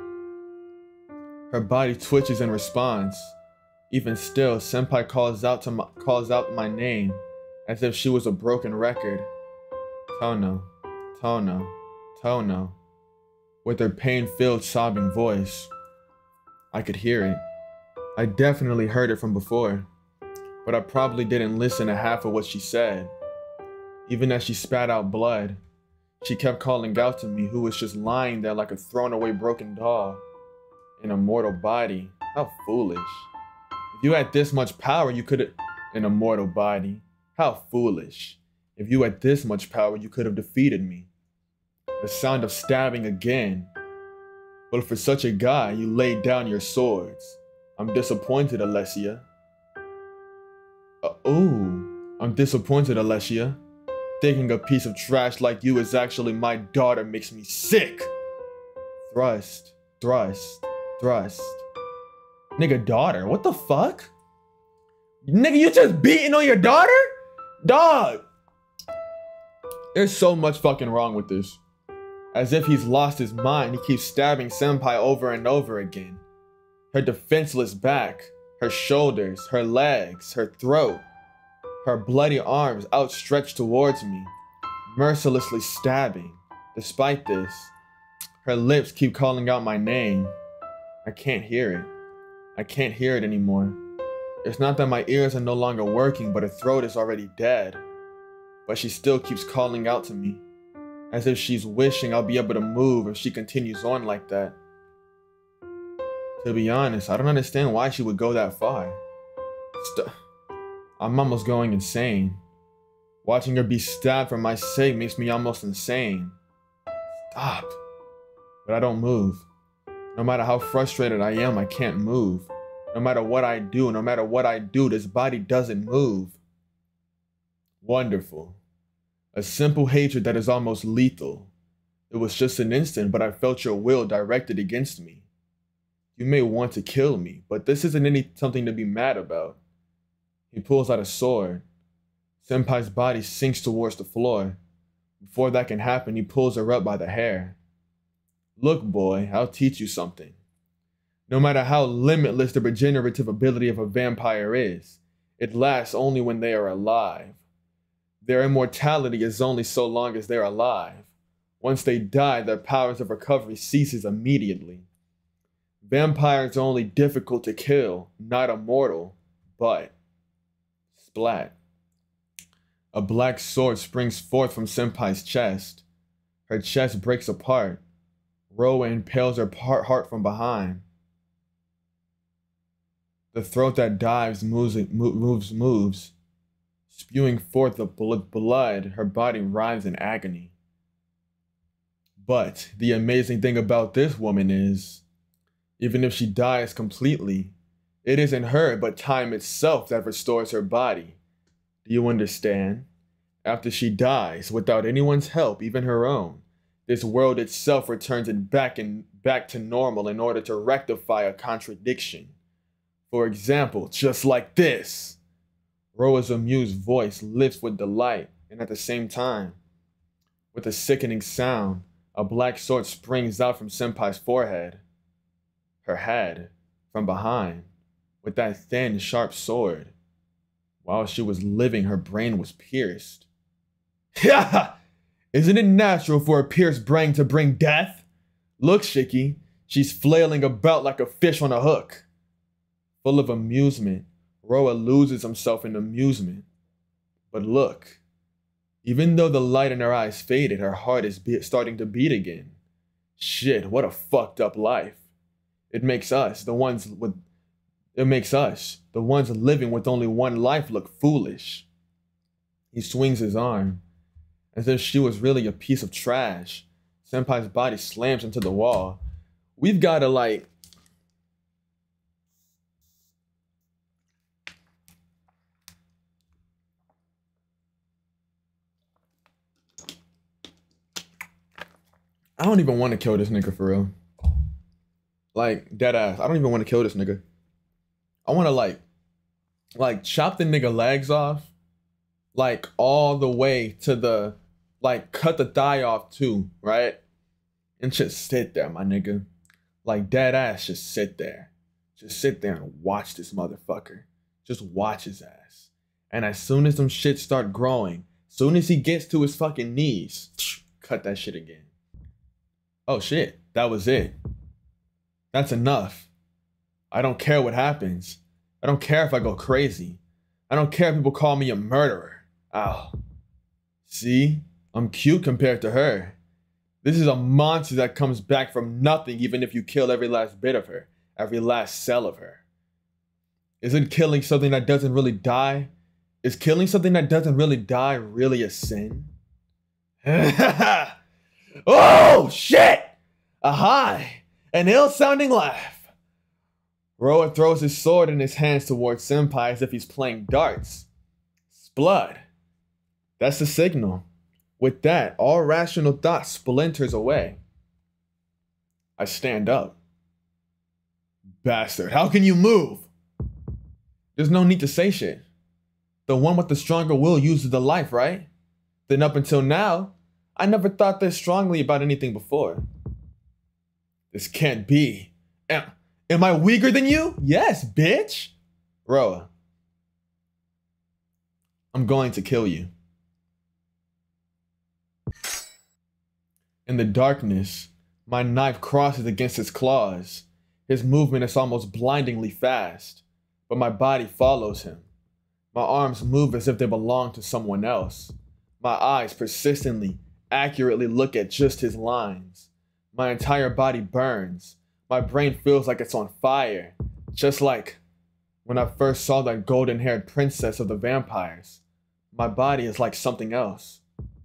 Her body twitches in response. Even still, Senpai calls out my name as if she was a broken record. Tono, Tono, Tono. With her pain-filled sobbing voice. I could hear it. I definitely heard it from before, but I probably didn't listen to half of what she said. Even as she spat out blood, she kept calling out to me, who was just lying there like a thrown-away broken doll in a mortal body. How foolish. If you had this much power, you could have... In a mortal body. How foolish. If you had this much power, you could have defeated me. The sound of stabbing again. But for such a guy, you laid down your swords. I'm disappointed, Alessia. I'm disappointed, Alessia. Thinking a piece of trash like you is actually my daughter makes me sick. Thrust, thrust, thrust. Nigga, daughter, what the fuck? Nigga, you just beating on your daughter? Dog. There's so much fucking wrong with this. As if he's lost his mind, he keeps stabbing Senpai over and over again. Her defenseless back, her shoulders, her legs, her throat, her bloody arms outstretched towards me, mercilessly stabbing. Despite this, her lips keep calling out my name. I can't hear it. I can't hear it anymore. It's not that my ears are no longer working, but her throat is already dead. But she still keeps calling out to me, as if she's wishing I'll be able to move if she continues on like that. To be honest, I don't understand why she would go that far. I'm almost going insane. Watching her be stabbed for my sake makes me almost insane. Stop. But I don't move. No matter how frustrated I am, I can't move. No matter what I do, this body doesn't move. Wonderful. A simple hatred that is almost lethal. It was just an instant, but I felt your will directed against me. You may want to kill me, but this isn't something to be mad about. He pulls out a sword. Senpai's body sinks towards the floor. Before that can happen, he pulls her up by the hair. Look, boy, I'll teach you something. No matter how limitless the regenerative ability of a vampire is, it lasts only when they are alive. Their immortality is only so long as they're alive. Once they die, their powers of recovery ceases immediately. Vampires are only difficult to kill, not immortal, but... Splat. A black sword springs forth from Senpai's chest. Her chest breaks apart. Roa impales her heart from behind. The throat that dives moves. Spewing forth the blood, her body writhes in agony. But the amazing thing about this woman is, even if she dies completely, it isn't her but time itself that restores her body. Do you understand? After she dies, without anyone's help, even her own, this world itself returns it back to normal in order to rectify a contradiction. For example, just like this. Roa's amused voice lifts with delight, and at the same time, with a sickening sound, a black sword springs out from Senpai's forehead. Her head, from behind, with that thin, sharp sword. While she was living, her brain was pierced. Ha! Isn't it natural for a pierced brain to bring death? Look, Shiki, she's flailing about like a fish on a hook. Full of amusement, Roa loses himself in amusement. But look, even though the light in her eyes faded, her heart is starting to beat again. Shit, what a fucked up life. It makes us, the ones living with only one life, look foolish. He swings his arm, as if she was really a piece of trash. Senpai's body slams into the wall. We've gotta like... I don't even want to kill this nigga for real. Like, dead ass. I don't even want to kill this nigga. I want to like chop the nigga legs off. Like all the way to the, like cut the thigh off too, right? And just sit there, my nigga. Like dead ass, just sit there. Just sit there and watch this motherfucker. Just watch his ass. And as soon as them shit start growing, soon as he gets to his fucking knees, cut that shit again. Oh shit, that was it. That's enough. I don't care what happens. I don't care if I go crazy. I don't care if people call me a murderer. Ow. See? I'm cute compared to her. This is a monster that comes back from nothing even if you kill every last bit of her, every last cell of her. Isn't killing something that doesn't really die? Is killing something that doesn't really die really a sin? Oh, shit! A high, an ill-sounding laugh. Roa throws his sword in his hands towards Senpai as if he's playing darts. Splud. That's the signal. With that, all rational thought splinters away. I stand up. Bastard, how can you move? There's no need to say shit. The one with the stronger will uses the life, right? Then up until now, I never thought this strongly about anything before. This can't be. Am I weaker than you? Yes, bitch. Roa. I'm going to kill you. In the darkness, my knife crosses against his claws. His movement is almost blindingly fast, but my body follows him. My arms move as if they belong to someone else. My eyes persistently, accurately look at just his lines. My entire body burns. My brain feels like it's on fire, just like when I first saw that golden-haired princess of the vampires. My body is like something else.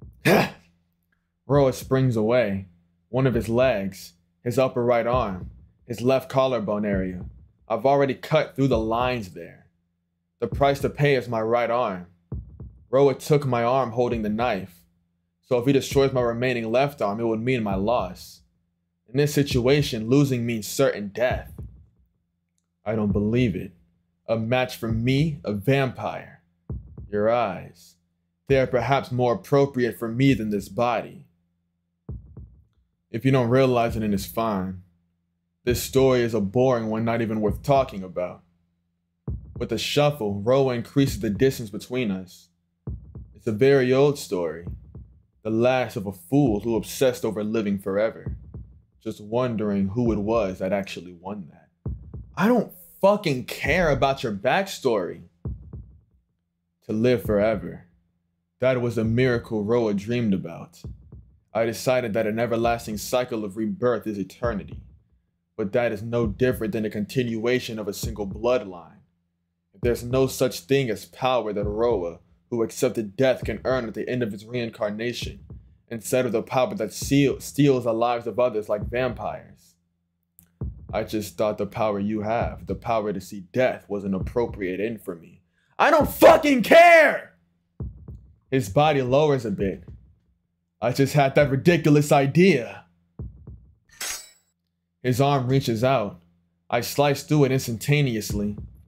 Roa springs away. One of his legs, his upper right arm, his left collarbone area. I've already cut through the lines there. The price to pay is my right arm. Roa took my arm holding the knife, so if he destroys my remaining left arm, it would mean my loss. In this situation, losing means certain death. I don't believe it. A match for me, a vampire. Your eyes. They are perhaps more appropriate for me than this body. If you don't realize it, then it's fine. This story is a boring one, not even worth talking about. With a shuffle, Roa increases the distance between us. It's a very old story. The last of a fool who obsessed over living forever. Just wondering who it was that actually won that. I don't fucking care about your backstory. To live forever. That was a miracle Roa dreamed about. I decided that an everlasting cycle of rebirth is eternity. But that is no different than a continuation of a single bloodline. If there's no such thing as power that Roa, who accepted death, can earn at the end of his reincarnation, instead of the power that steals the lives of others like vampires. I just thought the power you have, the power to see death, was an appropriate end for me. I don't fucking care! His body lowers a bit. I just had that ridiculous idea. His arm reaches out. I slice through it instantaneously.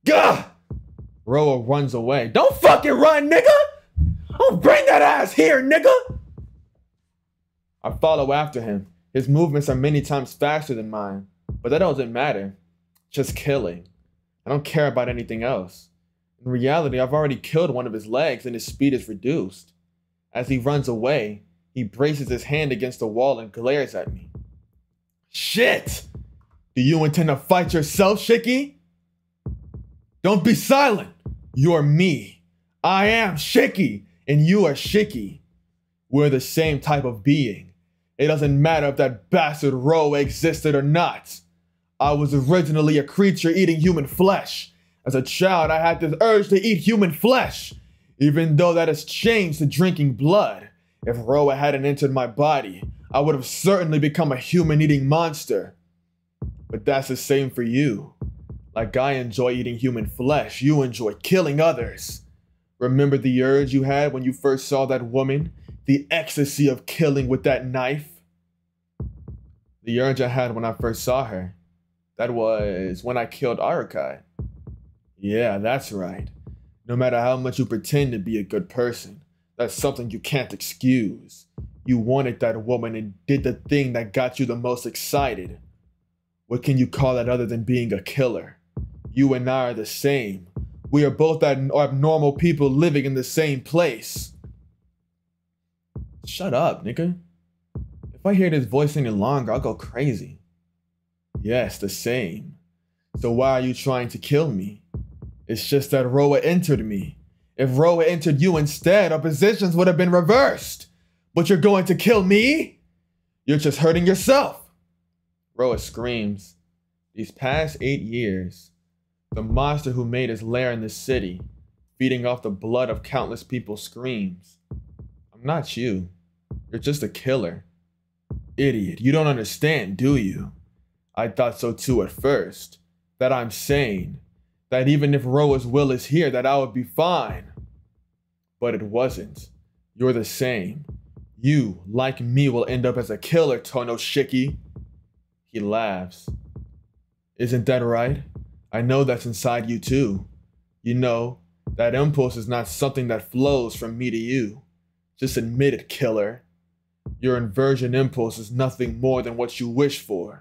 Gah! Roa runs away. Don't fucking run, nigga! Don't bring that ass here, nigga! I follow after him. His movements are many times faster than mine, but that doesn't matter. Just killing. I don't care about anything else. In reality, I've already killed one of his legs and his speed is reduced. As he runs away, he braces his hand against the wall and glares at me. Shit! Do you intend to fight yourself, Shiki? Don't be silent! You're me. I am Shiki, and you are Shiki. We're the same type of being. It doesn't matter if that bastard Roa existed or not. I was originally a creature eating human flesh. As a child, I had this urge to eat human flesh, even though that has changed to drinking blood. If Roa hadn't entered my body, I would have certainly become a human-eating monster. But that's the same for you. Like I enjoy eating human flesh, you enjoy killing others. Remember the urge you had when you first saw that woman? The ecstasy of killing with that knife? The urge I had when I first saw her. That was when I killed Arukai. Yeah, that's right. No matter how much you pretend to be a good person, that's something you can't excuse. You wanted that woman and did the thing that got you the most excited. What can you call that other than being a killer? You and I are the same. We are both abnormal people living in the same place. Shut up, nigga. If I hear this voice any longer, I'll go crazy. Yes, the same. So why are you trying to kill me? It's just that Roa entered me. If Roa entered you instead, our positions would have been reversed. But you're going to kill me? You're just hurting yourself. Roa screams. These past 8 years, the monster who made his lair in this city, feeding off the blood of countless people, screams. I'm not you. You're just a killer. Idiot, you don't understand, do you? I thought so too at first. That I'm sane. That even if Roa's will is here, that I would be fine. But it wasn't. You're the same. You, like me, will end up as a killer, Tono Shiki. He laughs. Isn't that right? I know that's inside you too. You know, that impulse is not something that flows from me to you. Just admit it, killer. Your inversion impulse is nothing more than what you wish for.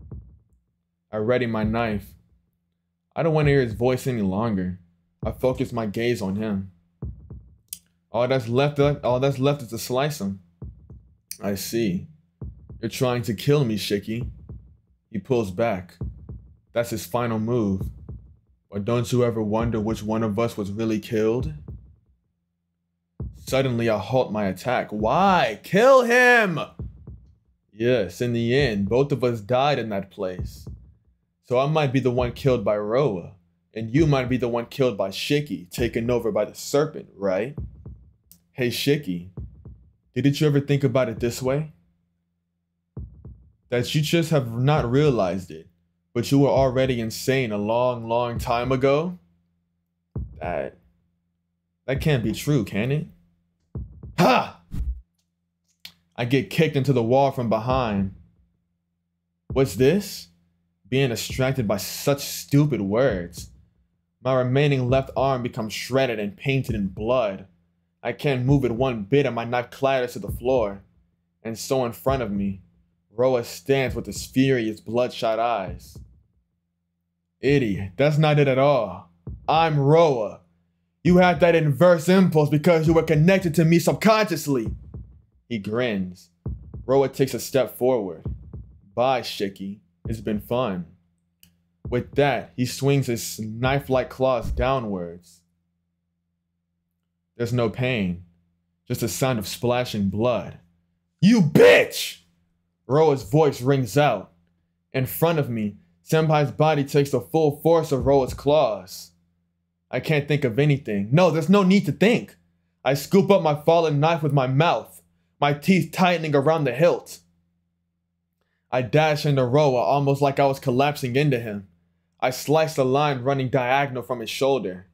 I ready my knife. I don't want to hear his voice any longer. I focus my gaze on him. All that's left is to slice him. I see. You're trying to kill me, Shiki. He pulls back. That's his final move. But don't you ever wonder which one of us was really killed? Suddenly, I halt my attack. Why? Kill him! Yes, in the end, both of us died in that place. So I might be the one killed by Roa, and you might be the one killed by Shiki, taken over by the serpent, right? Hey Shiki, didn't you ever think about it this way? That you just have not realized it, but you were already insane a long, long time ago? That can't be true, can it? Ha! I get kicked into the wall from behind. What's this? Being distracted by such stupid words. My remaining left arm becomes shredded and painted in blood. I can't move it one bit and my knife clatters to the floor. And so in front of me, Roa stands with his furious bloodshot eyes. Idiot, that's not it at all. I'm Roa. You had that inverse impulse because you were connected to me subconsciously. He grins. Roa takes a step forward. Bye, Shiki. It's been fun. With that, he swings his knife-like claws downwards. There's no pain, just a sound of splashing blood. You bitch! Roa's voice rings out. In front of me, Senpai's body takes the full force of Roa's claws. I can't think of anything. No, there's no need to think. I scoop up my fallen knife with my mouth, my teeth tightening around the hilt. I dash into Roa almost like I was collapsing into him. I slice the line running diagonal from his shoulder.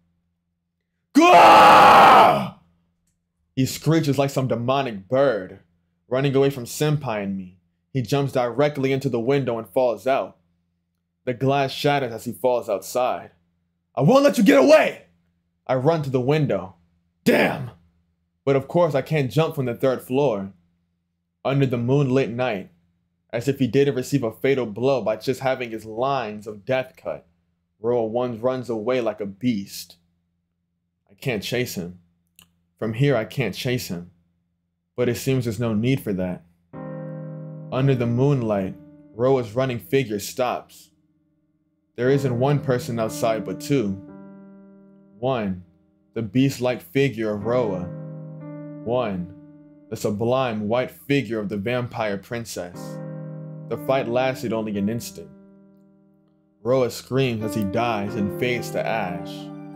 Gah! He screeches like some demonic bird, running away from Senpai and me. He jumps directly into the window and falls out. The glass shatters as he falls outside. I won't let you get away! I run to the window. Damn! But of course I can't jump from the 3rd floor. Under the moonlit night, as if he didn't receive a fatal blow by just having his lines of death cut, Roa 1 runs away like a beast. I can't chase him. From here I can't chase him. But it seems there's no need for that. Under the moonlight, Roa's running figure stops. There isn't one person outside but 2. 1, the beast-like figure of Roa. 1, the sublime white figure of the vampire princess. The fight lasted only an instant. Roa screams as he dies and fades to ash.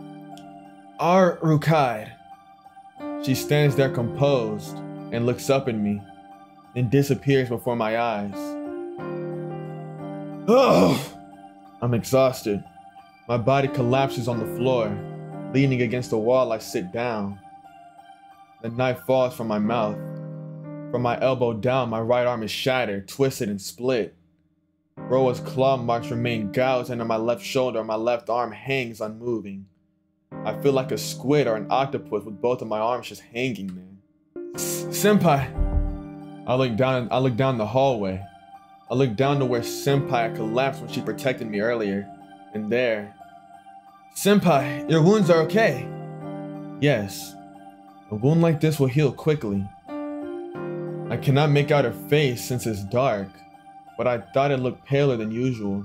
Rukaid. She stands there composed and looks up at me, then disappears before my eyes. Ugh! I'm exhausted. My body collapses on the floor. Leaning against the wall, I sit down. The knife falls from my mouth. From my elbow down, my right arm is shattered, twisted, and split. Roa's claw marks remain gouged under my left shoulder, and my left arm hangs unmoving. I feel like a squid or an octopus with both of my arms just hanging there. Senpai! I look down the hallway. I look down to where Senpai collapsed when she protected me earlier. And there... Senpai, your wounds are okay. Yes. A wound like this will heal quickly. I cannot make out her face since it's dark, but I thought it looked paler than usual.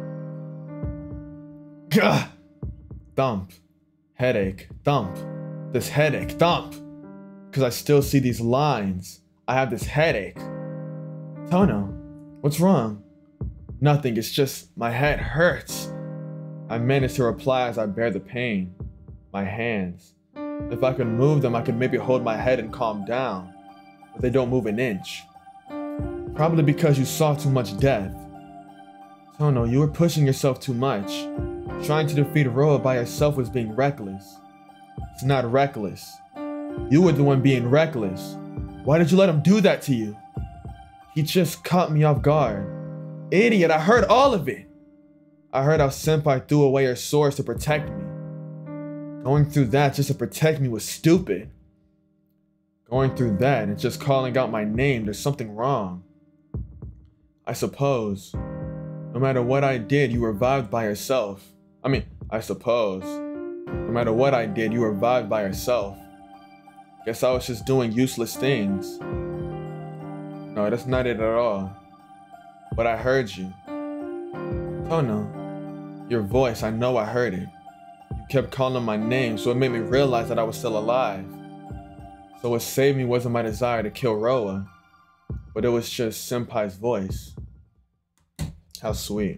Gah! Thump. Headache. Thump. This headache. Thump. Because I still see these lines. I have this headache. Tono, what's wrong? Nothing, it's just my head hurts. I manage to reply as I bear the pain. My hands. If I could move them, I could maybe hold my head and calm down. But they don't move an inch. Probably because you saw too much death. Tono, you were pushing yourself too much. Trying to defeat Roa by yourself was being reckless. It's not reckless. You were the one being reckless. Why did you let him do that to you? He just caught me off guard. Idiot, I heard all of it. I heard how Senpai threw away her swords to protect me. Going through that just to protect me was stupid. Going through that and just calling out my name, there's something wrong. I suppose. No matter what I did, you revived by yourself. I suppose. No matter what I did, you revived by yourself. Guess I was just doing useless things. No, that's not it at all. But I heard you. Oh no. Your voice, I know I heard it. You kept calling my name, so it made me realize that I was still alive. So what saved me wasn't my desire to kill Roa, but it was just Senpai's voice. How sweet.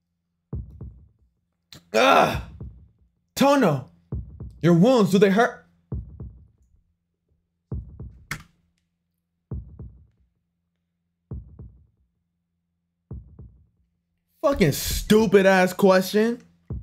Ah! Tono! Your wounds, do they hurt? Fucking stupid ass question.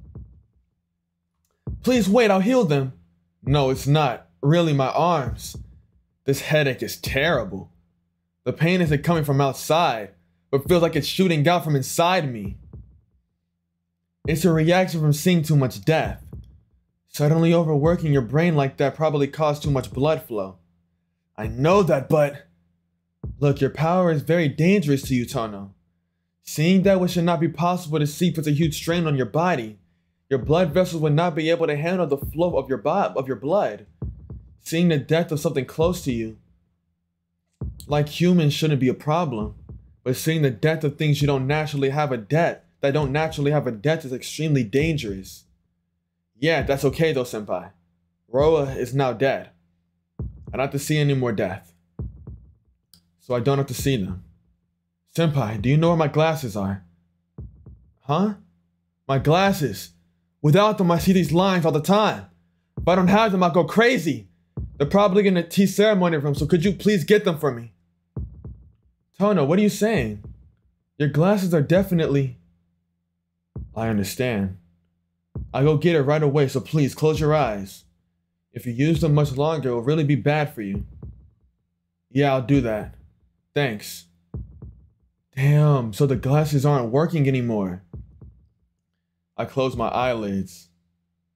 Please wait, I'll heal them. No, it's not. Really, my arms. This headache is terrible. The pain isn't coming from outside, but feels like it's shooting out from inside me. It's a reaction from seeing too much death. Suddenly overworking your brain like that probably caused too much blood flow. I know that, but... Look, your power is very dangerous to you, Tono. Seeing that which should not be possible to see puts a huge strain on your body. Your blood vessels would not be able to handle the flow of your blood. Seeing the death of something close to you, like humans, shouldn't be a problem. But seeing the death of things that don't naturally have a death is extremely dangerous. Yeah, that's okay though, Senpai. Roa is now dead. I don't have to see any more death. So I don't have to see them. Senpai, do you know where my glasses are? Huh? My glasses. Without them, I see these lines all the time. If I don't have them, I'll go crazy. They're probably in the tea ceremony room, so could you please get them for me? Tono, what are you saying? Your glasses are definitely... I understand. I'll go get it right away, so please close your eyes. If you use them much longer, it will really be bad for you. Yeah, I'll do that. Thanks. Damn, so the glasses aren't working anymore. I close my eyelids.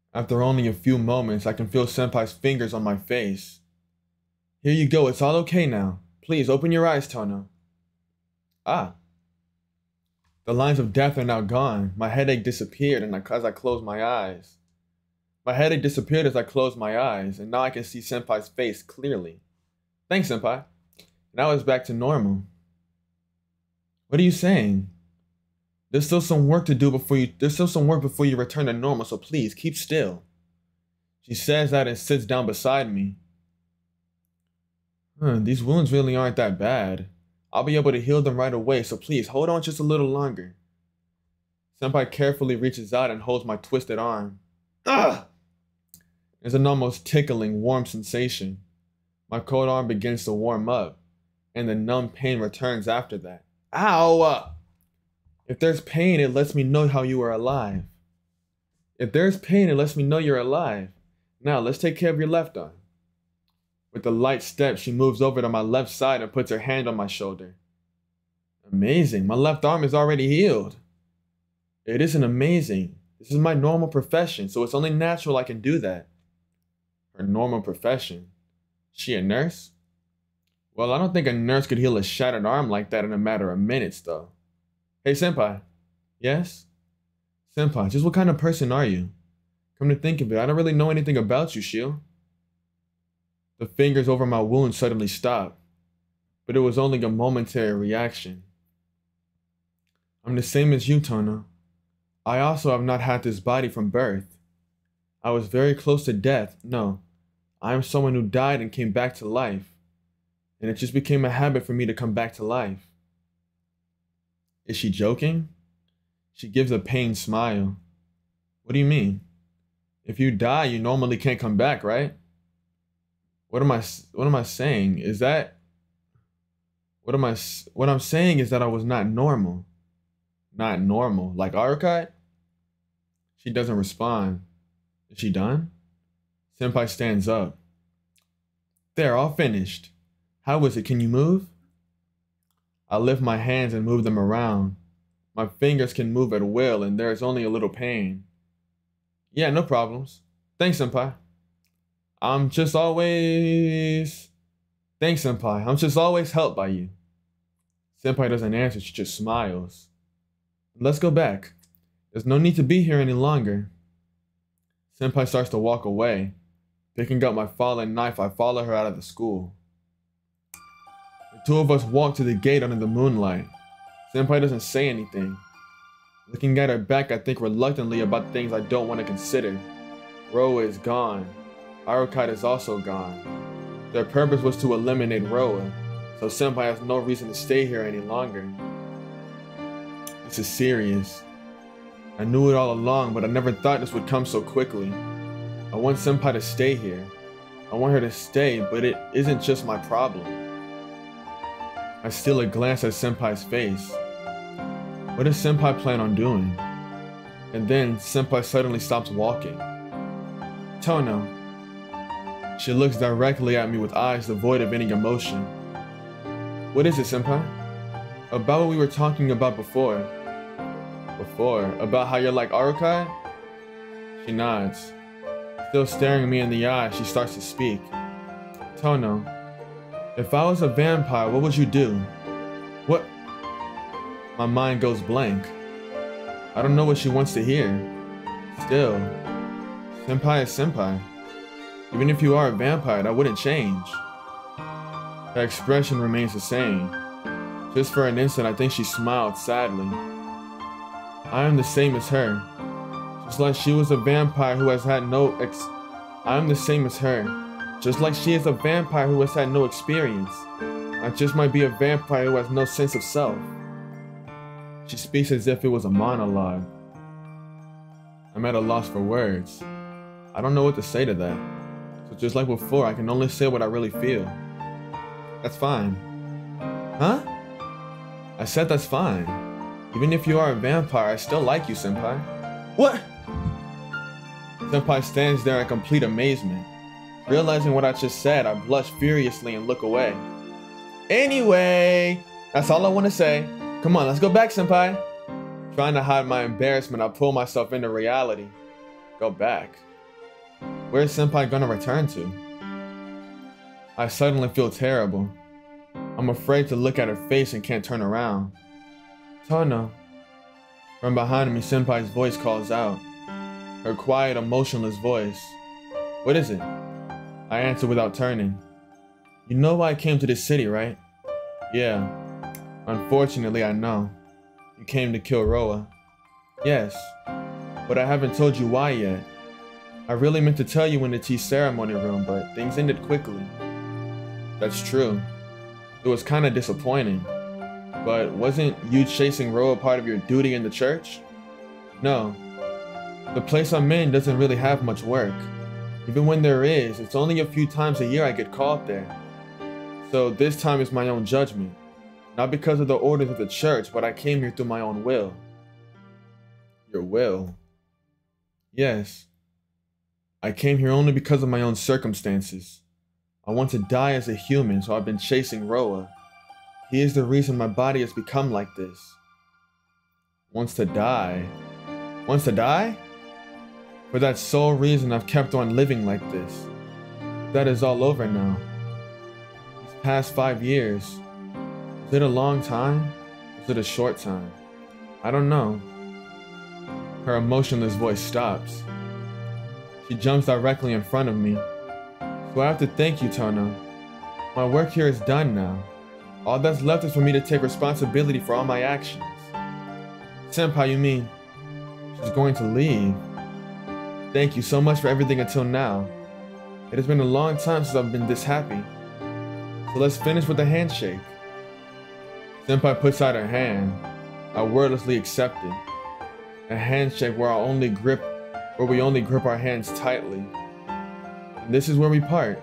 After only a few moments, I can feel Senpai's fingers on my face. Here you go, it's all okay now. Please, open your eyes, Tono. Ah. The lines of death are now gone. My headache disappeared as I closed my eyes. My headache disappeared as I closed my eyes, and now I can see Senpai's face clearly. Thanks, Senpai. Now it's back to normal. What are you saying? There's still some work to do before you return to normal, so please, keep still. She says that and sits down beside me. These wounds really aren't that bad. I'll be able to heal them right away, so please, hold on just a little longer. Senpai carefully reaches out and holds my twisted arm. Ugh! There's an almost tickling, warm sensation. My cold arm begins to warm up, and the numb pain returns after that. Ow! If there's pain, it lets me know how you are alive. If there's pain, it lets me know you're alive. Now, let's take care of your left arm. With a light step, she moves over to my left side and puts her hand on my shoulder. Amazing, my left arm is already healed. It isn't amazing. This is my normal profession, so it's only natural I can do that. Her normal profession? She a nurse? Well, I don't think a nurse could heal a shattered arm like that in a matter of minutes, though. Hey, Senpai. Yes? Senpai, just what kind of person are you? Come to think of it, I don't really know anything about you, Shio. The fingers over my wound suddenly stopped, but it was only a momentary reaction. I'm the same as you, Tono. I also have not had this body from birth. I was very close to death. No, I am someone who died and came back to life, and it just became a habit for me to come back to life. Is she joking? She gives a pained smile. What do you mean? If you die, you normally can't come back, right? What am I saying? Is that what I'm saying is that I was not normal. Not normal. Like Arukai? She doesn't respond. Is she done? Senpai stands up. There, all finished. How is it? Can you move? I lift my hands and move them around. My fingers can move at will, and there is only a little pain. Yeah, no problems. Thanks, Senpai. Thanks, Senpai. I'm just always helped by you. Senpai doesn't answer, she just smiles. Let's go back. There's no need to be here any longer. Senpai starts to walk away. Picking up my fallen knife, I follow her out of the school. The two of us walk to the gate under the moonlight. Senpai doesn't say anything. Looking at her back, I think reluctantly about things I don't want to consider. Roa is gone. Arukai is also gone. Their purpose was to eliminate Roa, so Senpai has no reason to stay here any longer. This is serious. I knew it all along, but I never thought this would come so quickly. I want Senpai to stay here. I want her to stay, but it isn't just my problem. I steal a glance at Senpai's face. What does Senpai plan on doing? And then Senpai suddenly stops walking. Tono. She looks directly at me with eyes devoid of any emotion. What is it, Senpai? About what we were talking about before. About how you're like Arukai? She nods. Still staring me in the eye, she starts to speak. Tono, if I was a vampire, what would you do? What? My mind goes blank. I don't know what she wants to hear. Still, Senpai is Senpai. Even if you are a vampire, that wouldn't change. Her expression remains the same. Just for an instant, I think she smiled sadly. I am the same as her. Just like she was a vampire who has had no I am the same as her. Just like she is a vampire who has had no experience. I just might be a vampire who has no sense of self. She speaks as if it was a monologue. I'm at a loss for words. I don't know what to say to that. So just like before, I can only say what I really feel. That's fine. Huh? I said that's fine. Even if you are a vampire, I still like you, Senpai. What? Senpai stands there in complete amazement. Realizing what I just said, I blush furiously and look away. Anyway, that's all I want to say. Come on, let's go back, Senpai. Trying to hide my embarrassment, I pull myself into reality. Go back. Where's Senpai gonna return to? I suddenly feel terrible. I'm afraid to look at her face and can't turn around. Tono. From behind me, Senpai's voice calls out. Her quiet, emotionless voice. What is it? I answer without turning. You know why I came to this city, right? Yeah. Unfortunately, I know. You came to kill Roa. Yes. But I haven't told you why yet. I really meant to tell you in the tea ceremony room, but things ended quickly. That's true. It was kind of disappointing. But wasn't you chasing Roa part of your duty in the church? No. The place I'm in doesn't really have much work. Even when there is, it's only a few times a year I get called there. So this time is my own judgment. Not because of the orders of the church, but I came here through my own will. Your will? Yes. I came here only because of my own circumstances. I want to die as a human, so I've been chasing Roa. He is the reason my body has become like this. Wants to die? Wants to die? For that sole reason I've kept on living like this. That is all over now. These past 5 years. Is it a long time? Or is it a short time? I don't know. Her emotionless voice stops. She jumps directly in front of me. So I have to thank you, Tono. My work here is done now. All that's left is for me to take responsibility for all my actions. Senpai, you mean she's going to leave? Thank you so much for everything until now. It has been a long time since I've been this happy. So let's finish with a handshake. Senpai puts out her hand. I wordlessly accept it. A handshake where we only grip our hands tightly. And this is where we part.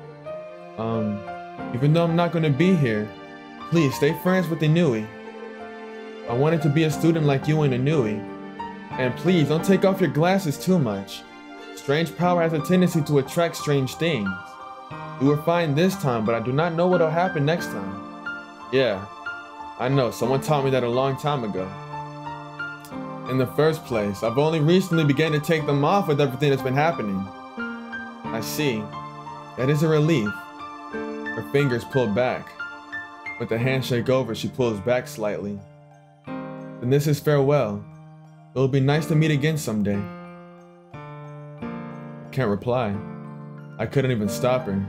Even though I'm not gonna be here, please stay friends with Inui. I wanted to be a student like you in Inui. And please don't take off your glasses too much. Strange power has a tendency to attract strange things. You were fine this time, but I do not know what will happen next time. Yeah, I know, someone taught me that a long time ago. In the first place, I've only recently begun to take them off with everything that's been happening. I see. That is a relief. Her fingers pull back. With the handshake over, she pulls back slightly. Then this is farewell. It will be nice to meet again someday. I can't reply. I couldn't even stop her.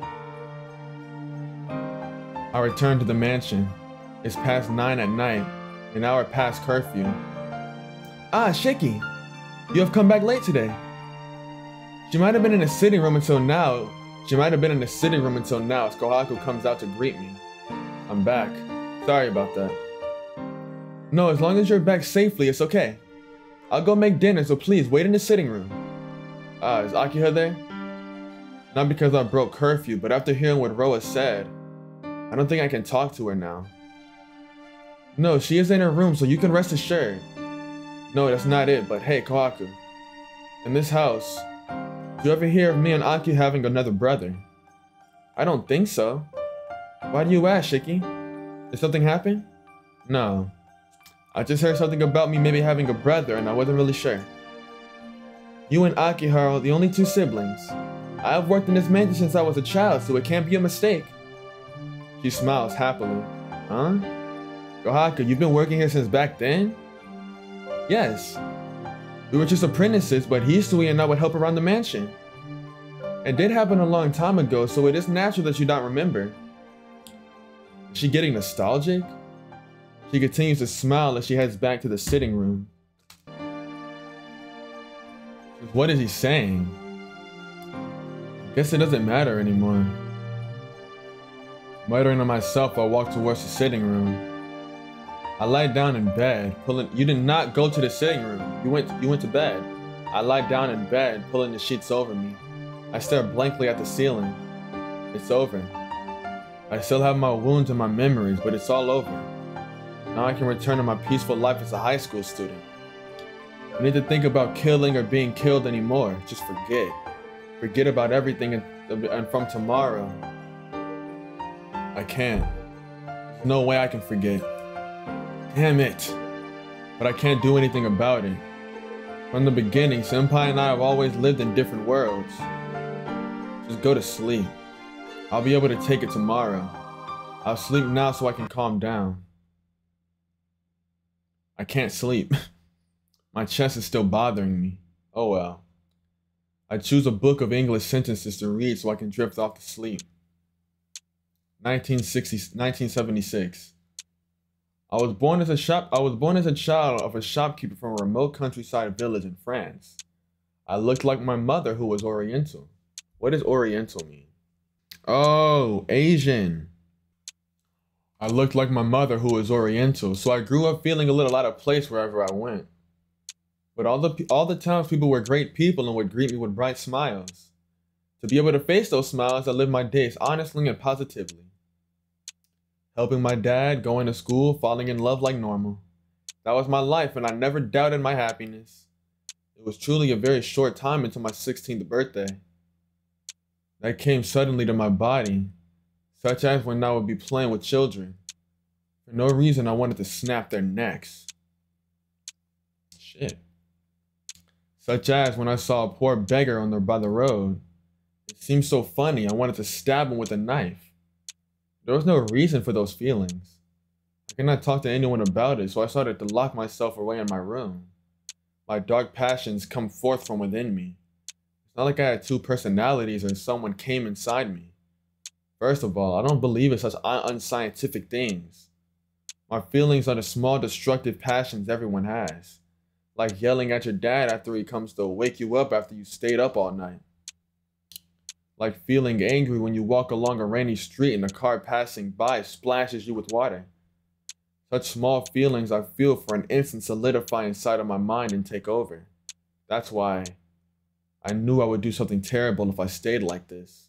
I return to the mansion. It's past 9 at night, an hour past curfew. Ah, Shiki! You have come back late today. She might have been in the sitting room until now. as Kohaku comes out to greet me. I'm back. Sorry about that. No, as long as you're back safely, it's okay. I'll go make dinner, so please wait in the sitting room. Is Akiha there? Not because I broke curfew, but after hearing what Roa said, I don't think I can talk to her now. No, she is in her room, so you can rest assured. No, that's not it, but hey, Kohaku. In this house, do you ever hear of me and Aki having another brother? I don't think so. Why do you ask, Shiki? Did something happen? No. I just heard something about me maybe having a brother and I wasn't really sure. You and Aki are the only 2 siblings. I have worked in this mansion since I was a child, so it can't be a mistake. She smiles happily. Huh? Kohaku, you've been working here since back then? Yes. We were just apprentices, but Hisui and I would help around the mansion. It did happen a long time ago, so it is natural that you don't remember. Is she getting nostalgic? She continues to smile as she heads back to the sitting room. What is he saying? I guess it doesn't matter anymore. Muttering to myself, I walk towards the sitting room. I lie down in bed, You did not go to the sitting room. You went to bed. I lie down in bed, pulling the sheets over me. I stare blankly at the ceiling. It's over. I still have my wounds and my memories, but it's all over. Now I can return to my peaceful life as a high school student. I don't need to think about killing or being killed anymore. Just forget. Forget about everything and from tomorrow. I can't. There's no way I can forget. Damn it. But I can't do anything about it. From the beginning, Senpai and I have always lived in different worlds. go to sleep. I'll be able to take it tomorrow. I'll sleep now so I can calm down. I can't sleep. My chest is still bothering me. Oh well. I choose a book of English sentences to read so I can drift off to sleep. 1976. I was born as a child of a shopkeeper from a remote countryside village in France. I looked like my mother, who was Oriental. What does Oriental mean? Oh, Asian. I looked like my mother, who was Oriental, so I grew up feeling a little out of place wherever I went. But all the townspeople were great people and would greet me with bright smiles. To be able to face those smiles, I lived my days honestly and positively. Helping my dad, going to school, falling in love like normal. That was my life, and I never doubted my happiness. It was truly a very short time until my 16th birthday. That came suddenly to my body, such as when I would be playing with children. For no reason, I wanted to snap their necks. Shit. Such as when I saw a poor beggar by the road. It seemed so funny, I wanted to stab him with a knife. There was no reason for those feelings. I could not talk to anyone about it, so I started to lock myself away in my room. My dark passions come forth from within me. It's not like I had two personalities or someone came inside me. First of all, I don't believe in such unscientific things. My feelings are the small destructive passions everyone has. Like yelling at your dad after he comes to wake you up after you stayed up all night. Like feeling angry when you walk along a rainy street and a car passing by splashes you with water. Such small feelings I feel for an instant solidify inside of my mind and take over. That's why I knew I would do something terrible if I stayed like this.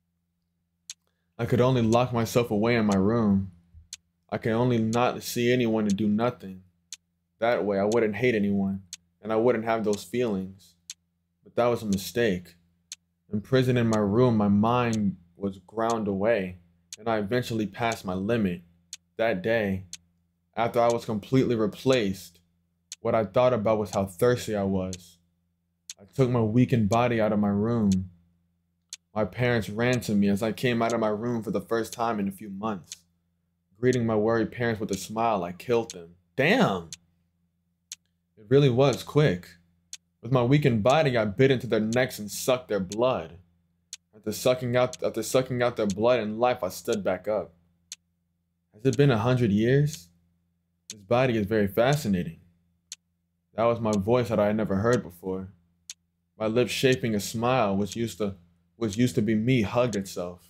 I could only lock myself away in my room. I could only not see anyone and do nothing. That way I wouldn't hate anyone, and I wouldn't have those feelings. But that was a mistake. Imprisoned in my room, my mind was ground away, and I eventually passed my limit. That day, after I was completely replaced, what I thought about was how thirsty I was. I took my weakened body out of my room. My parents ran to me as I came out of my room for the first time in a few months. Greeting my worried parents with a smile, I killed them. Damn! It really was quick. With my weakened body, I bit into their necks and sucked their blood. After sucking out their blood and life, I stood back up. Has it been 100 years? This body is very fascinating. That was my voice that I had never heard before. My lips shaping a smile, which used to be me, hugged itself.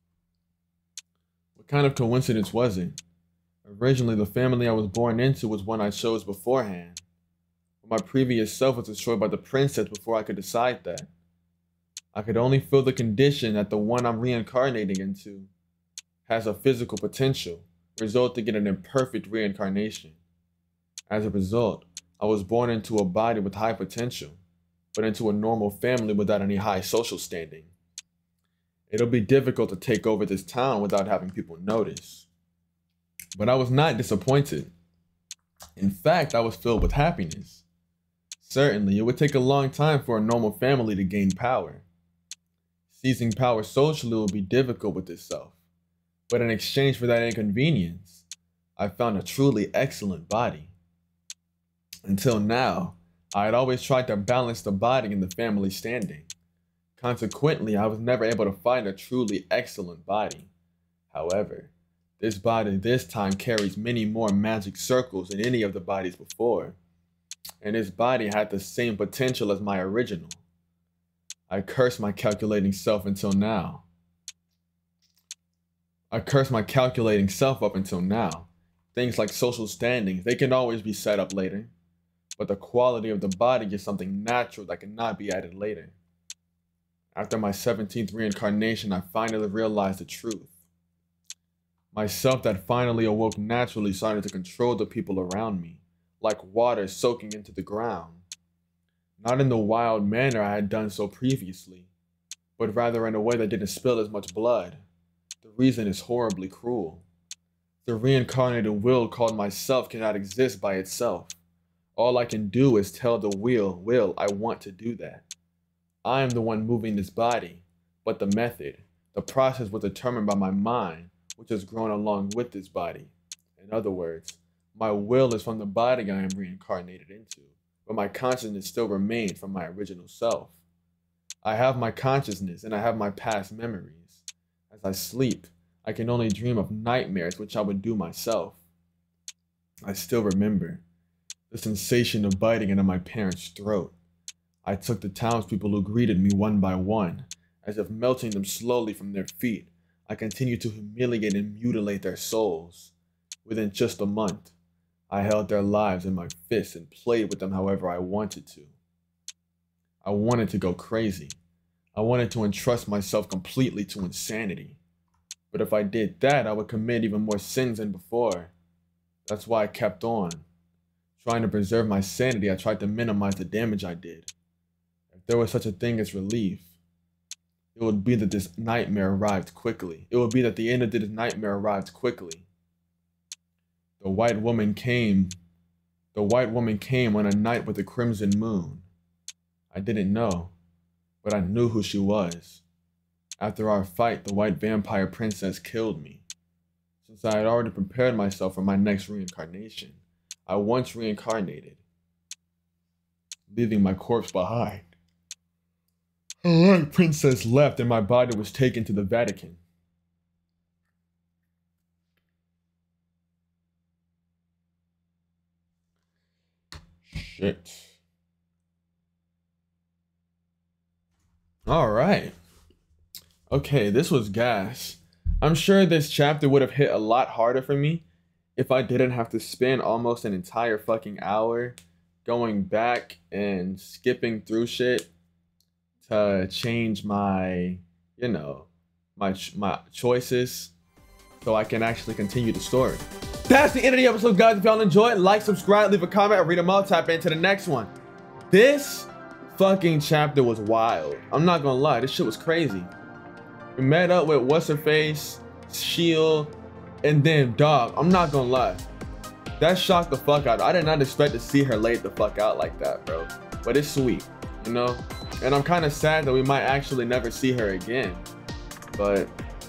What kind of coincidence was it? Originally, the family I was born into was one I chose beforehand. My previous self was destroyed by the princess before I could decide that. I could only feel the condition that the one I'm reincarnating into has a physical potential, resulting in an imperfect reincarnation. As a result, I was born into a body with high potential, but into a normal family without any high social standing. It'll be difficult to take over this town without having people notice. But I was not disappointed. In fact, I was filled with happiness. Certainly, it would take a long time for a normal family to gain power. Seizing power socially would be difficult with itself. But in exchange for that inconvenience, I found a truly excellent body. Until now, I had always tried to balance the body and the family standing. Consequently, I was never able to find a truly excellent body. However, this body this time carries many more magic circles than any of the bodies before. And this body had the same potential as my original. I cursed my calculating self until now. Things like social standings, they can always be set up later. But the quality of the body is something natural that cannot be added later. After my 17th reincarnation, I finally realized the truth. Myself that finally awoke naturally started to control the people around me, like water soaking into the ground. Not in the wild manner I had done so previously, but rather in a way that didn't spill as much blood. The reason is horribly cruel. The reincarnated will called myself cannot exist by itself. All I can do is tell the will, I want to do that. I am the one moving this body, but the method, the process was determined by my mind, which has grown along with this body. In other words, my will is from the body I am reincarnated into, but my consciousness still remains from my original self. I have my consciousness and I have my past memories. As I sleep, I can only dream of nightmares which I would do myself. I still remember the sensation of biting into my parents' throat. I took the townspeople who greeted me one by one, as if melting them slowly from their feet. I continued to humiliate and mutilate their souls. Within just a month, I held their lives in my fists and played with them however I wanted to. I wanted to go crazy. I wanted to entrust myself completely to insanity. But if I did that, I would commit even more sins than before. That's why I kept on. Trying to preserve my sanity, I tried to minimize the damage I did. If there was such a thing as relief, it would be that this nightmare arrived quickly. It would be that the end of this nightmare arrived quickly. The white woman came on a night with a crimson moon. I didn't know, but I knew who she was. After our fight, the white vampire princess killed me. Since I had already prepared myself for my next reincarnation, I once reincarnated, leaving my corpse behind. The white princess left and my body was taken to the Vatican. Shit. All right. Okay, this was gas. I'm sure this chapter would have hit a lot harder for me if I didn't have to spend almost an entire fucking hour going back and skipping through shit to change my, you know, my choices so I can actually continue the story. That's the end of the episode, guys. If y'all enjoyed, like, subscribe, leave a comment, read them all, tap into the next one. This fucking chapter was wild. I'm not gonna lie, this shit was crazy. We met up with what's-her-face, Ciel, and then dog, I'm not gonna lie. That shocked the fuck out. I did not expect to see her laid the fuck out like that, bro. But it's sweet, you know? And I'm kind of sad that we might actually never see her again. But,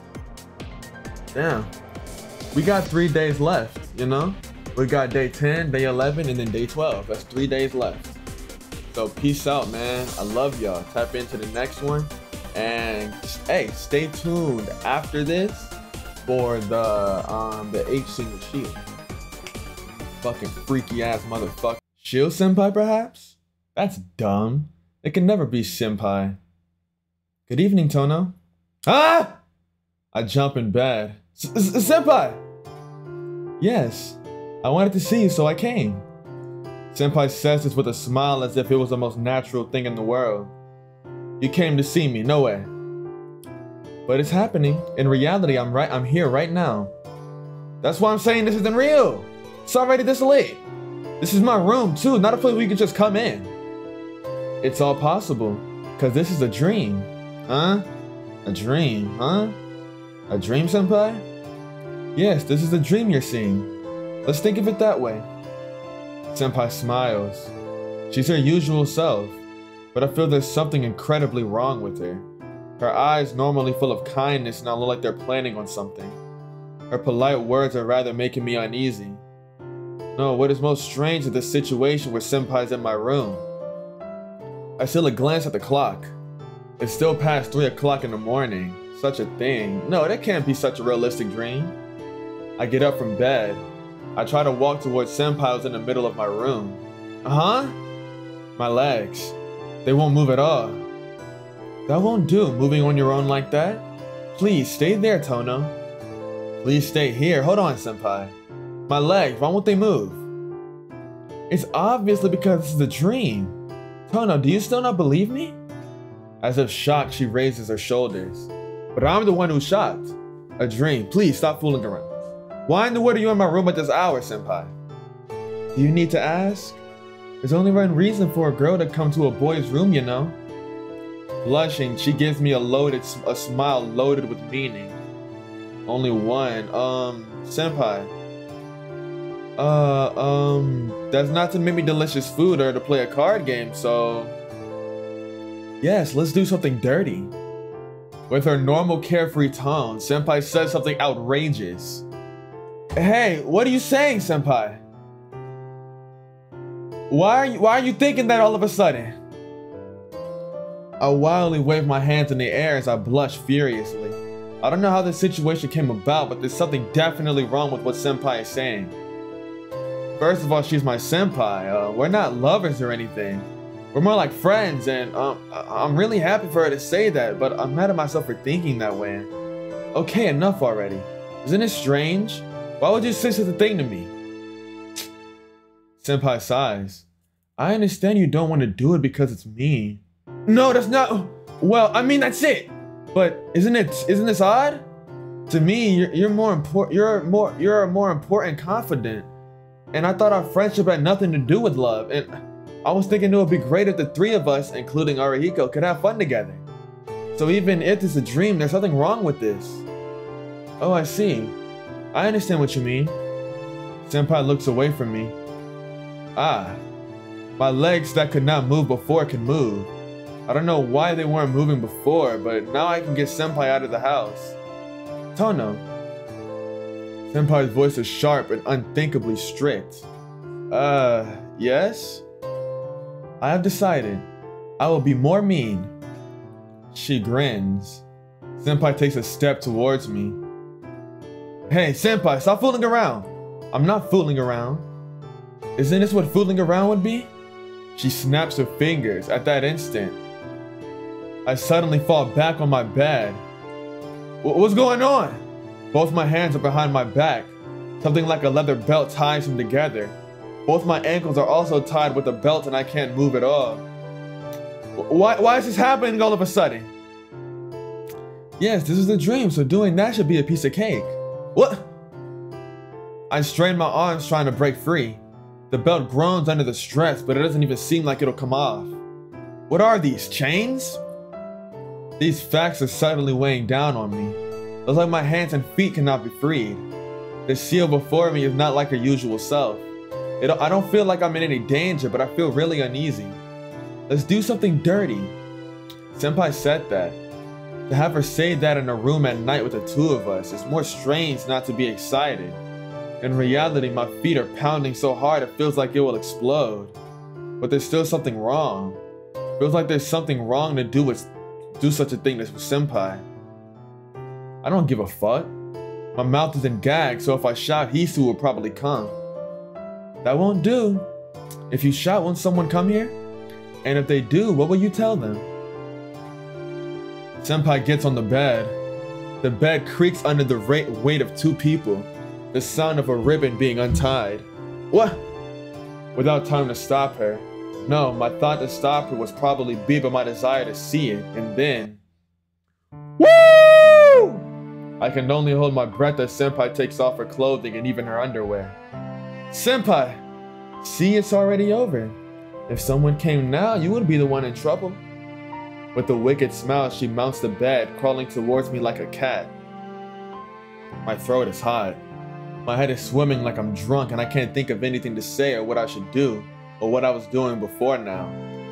damn. We got 3 days left, you know? We got day 10, day 11, and then day 12. That's 3 days left. So peace out, man. I love y'all. Tap into the next one. And hey, stay tuned after this for the H Scene with Ciel. Fucking freaky ass motherfucker. Ciel senpai, perhaps? That's dumb. It can never be senpai. Good evening, Tono. Ah! I jump in bed. Senpai! Yes, I wanted to see you, so I came. Senpai says this with a smile as if it was the most natural thing in the world. You came to see me, no way. But it's happening. In reality, I'm here right now. That's why I'm saying this isn't real. It's already this late. This is my room too, not a place where you can just come in. It's all possible, cause this is a dream. Huh? A dream, huh? A dream, senpai? Yes, this is a dream you're seeing. Let's think of it that way. Senpai smiles. She's her usual self, but I feel there's something incredibly wrong with her. Her eyes, normally full of kindness, now look like they're planning on something. Her polite words are rather making me uneasy. No, what is most strange is the situation where senpai's in my room. I steal a glance at the clock. It's still past 3 o'clock in the morning. Such a thing. No, that can't be such a realistic dream. I get up from bed. I try to walk towards senpai who's in the middle of my room. Uh-huh? My legs. They won't move at all. That won't do, moving on your own like that. Please, stay there, Tono. Please stay here. Hold on, senpai. My legs, why won't they move? It's obviously because this is a dream. Tono, do you still not believe me? As if shocked, she raises her shoulders. But I'm the one who's shocked. A dream. Please, stop fooling around. Why in the world are you in my room at this hour, senpai? Do you need to ask? There's only one reason for a girl to come to a boy's room, you know. Blushing, she gives me a smile loaded with meaning. Only one. Senpai. That's not to make me delicious food or to play a card game, so... Yes, let's do something dirty. With her normal carefree tone, Senpai says something outrageous. Hey, what are you saying, Senpai? Why are you thinking that all of a sudden? I wildly wave my hands in the air as I blush furiously. I don't know how this situation came about, but there's something definitely wrong with what Senpai is saying. First of all, she's my senpai. We're not lovers or anything. We're more like friends, and I'm really happy for her to say that, but I'm mad at myself for thinking that way. Okay, enough already. Isn't it strange? Why would you say such a thing to me? Senpai sighs. I understand you don't want to do it because it's me. No, that's not. Well, I mean, that's it. But isn't this odd? To me, you're more important. You're more important, confident. And I thought our friendship had nothing to do with love. And I was thinking it would be great if the three of us, including Arihiko, could have fun together. So even if it's a dream, there's nothing wrong with this. Oh, I see. I understand what you mean. Senpai looks away from me. Ah, my legs that could not move before can move. I don't know why they weren't moving before, but now I can get Senpai out of the house. Tono. Senpai's voice is sharp and unthinkably strict. Yes? I have decided. I will be more mean. She grins. Senpai takes a step towards me. Hey, Senpai, stop fooling around. I'm not fooling around. Isn't this what fooling around would be? She snaps her fingers at that instant. I suddenly fall back on my bed. What's going on? Both my hands are behind my back. Something like a leather belt ties them together. Both my ankles are also tied with a belt and I can't move at all. Why is this happening all of a sudden? Yes, this is a dream, so doing that should be a piece of cake. What? I strain my arms trying to break free. The belt groans under the stress, but it doesn't even seem like it'll come off. What are these, chains? These facts are suddenly weighing down on me. It's like my hands and feet cannot be freed. The seal before me is not like her usual self. I don't feel like I'm in any danger, but I feel really uneasy. Let's do something dirty. Senpai said that. To have her say that in a room at night with the two of us, it's more strange not to be excited. In reality, my feet are pounding so hard it feels like it will explode. But there's still something wrong. Feels like there's something wrong to do such a thing as with Senpai. I don't give a fuck. My mouth is in gag, so if I shout, Hisu will probably come. That won't do. If you shout, won't someone come here? And if they do, what will you tell them? Senpai gets on the bed. The bed creaks under the weight of two people. The sound of a ribbon being untied. What? Without time to stop her. No, my thought to stop her was probably beat by my desire to see it, and then... Woo! I can only hold my breath as Senpai takes off her clothing and even her underwear. Senpai! See, it's already over. If someone came now, you would be the one in trouble. With a wicked smile, she mounts the bed, crawling towards me like a cat. My throat is hot. My head is swimming like I'm drunk and I can't think of anything to say or what I should do, or what I was doing before now.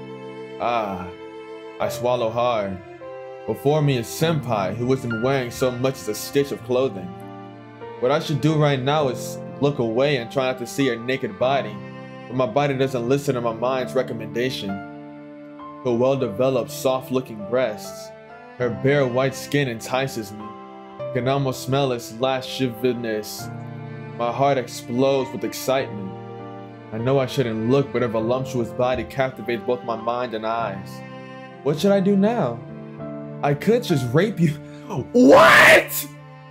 I swallow hard. Before me is Senpai, who isn't wearing so much as a stitch of clothing. What I should do right now is look away and try not to see her naked body, but my body doesn't listen to my mind's recommendation. Her well-developed, soft-looking breasts, her bare white skin entices me. I can almost smell its lasciviousness. My heart explodes with excitement. I know I shouldn't look, but her voluptuous body captivates both my mind and eyes. What should I do now? I could just rape you. What?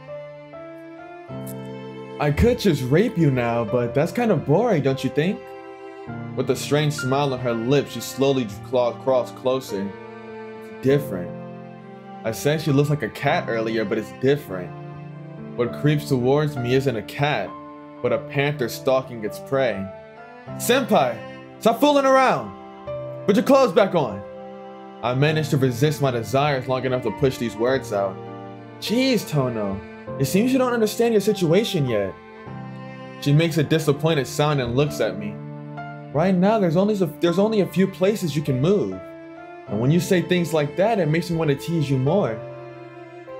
I could just rape you now, but that's kind of boring, don't you think? With a strange smile on her lips, she slowly crawls closer. It's different. I said she looks like a cat earlier, but it's different. What creeps towards me isn't a cat, but a panther stalking its prey. Senpai, stop fooling around. Put your clothes back on. I managed to resist my desires long enough to push these words out. Jeez, Tono, it seems you don't understand your situation yet. She makes a disappointed sound and looks at me. Right now, there's only a few places you can move. And when you say things like that, it makes me want to tease you more.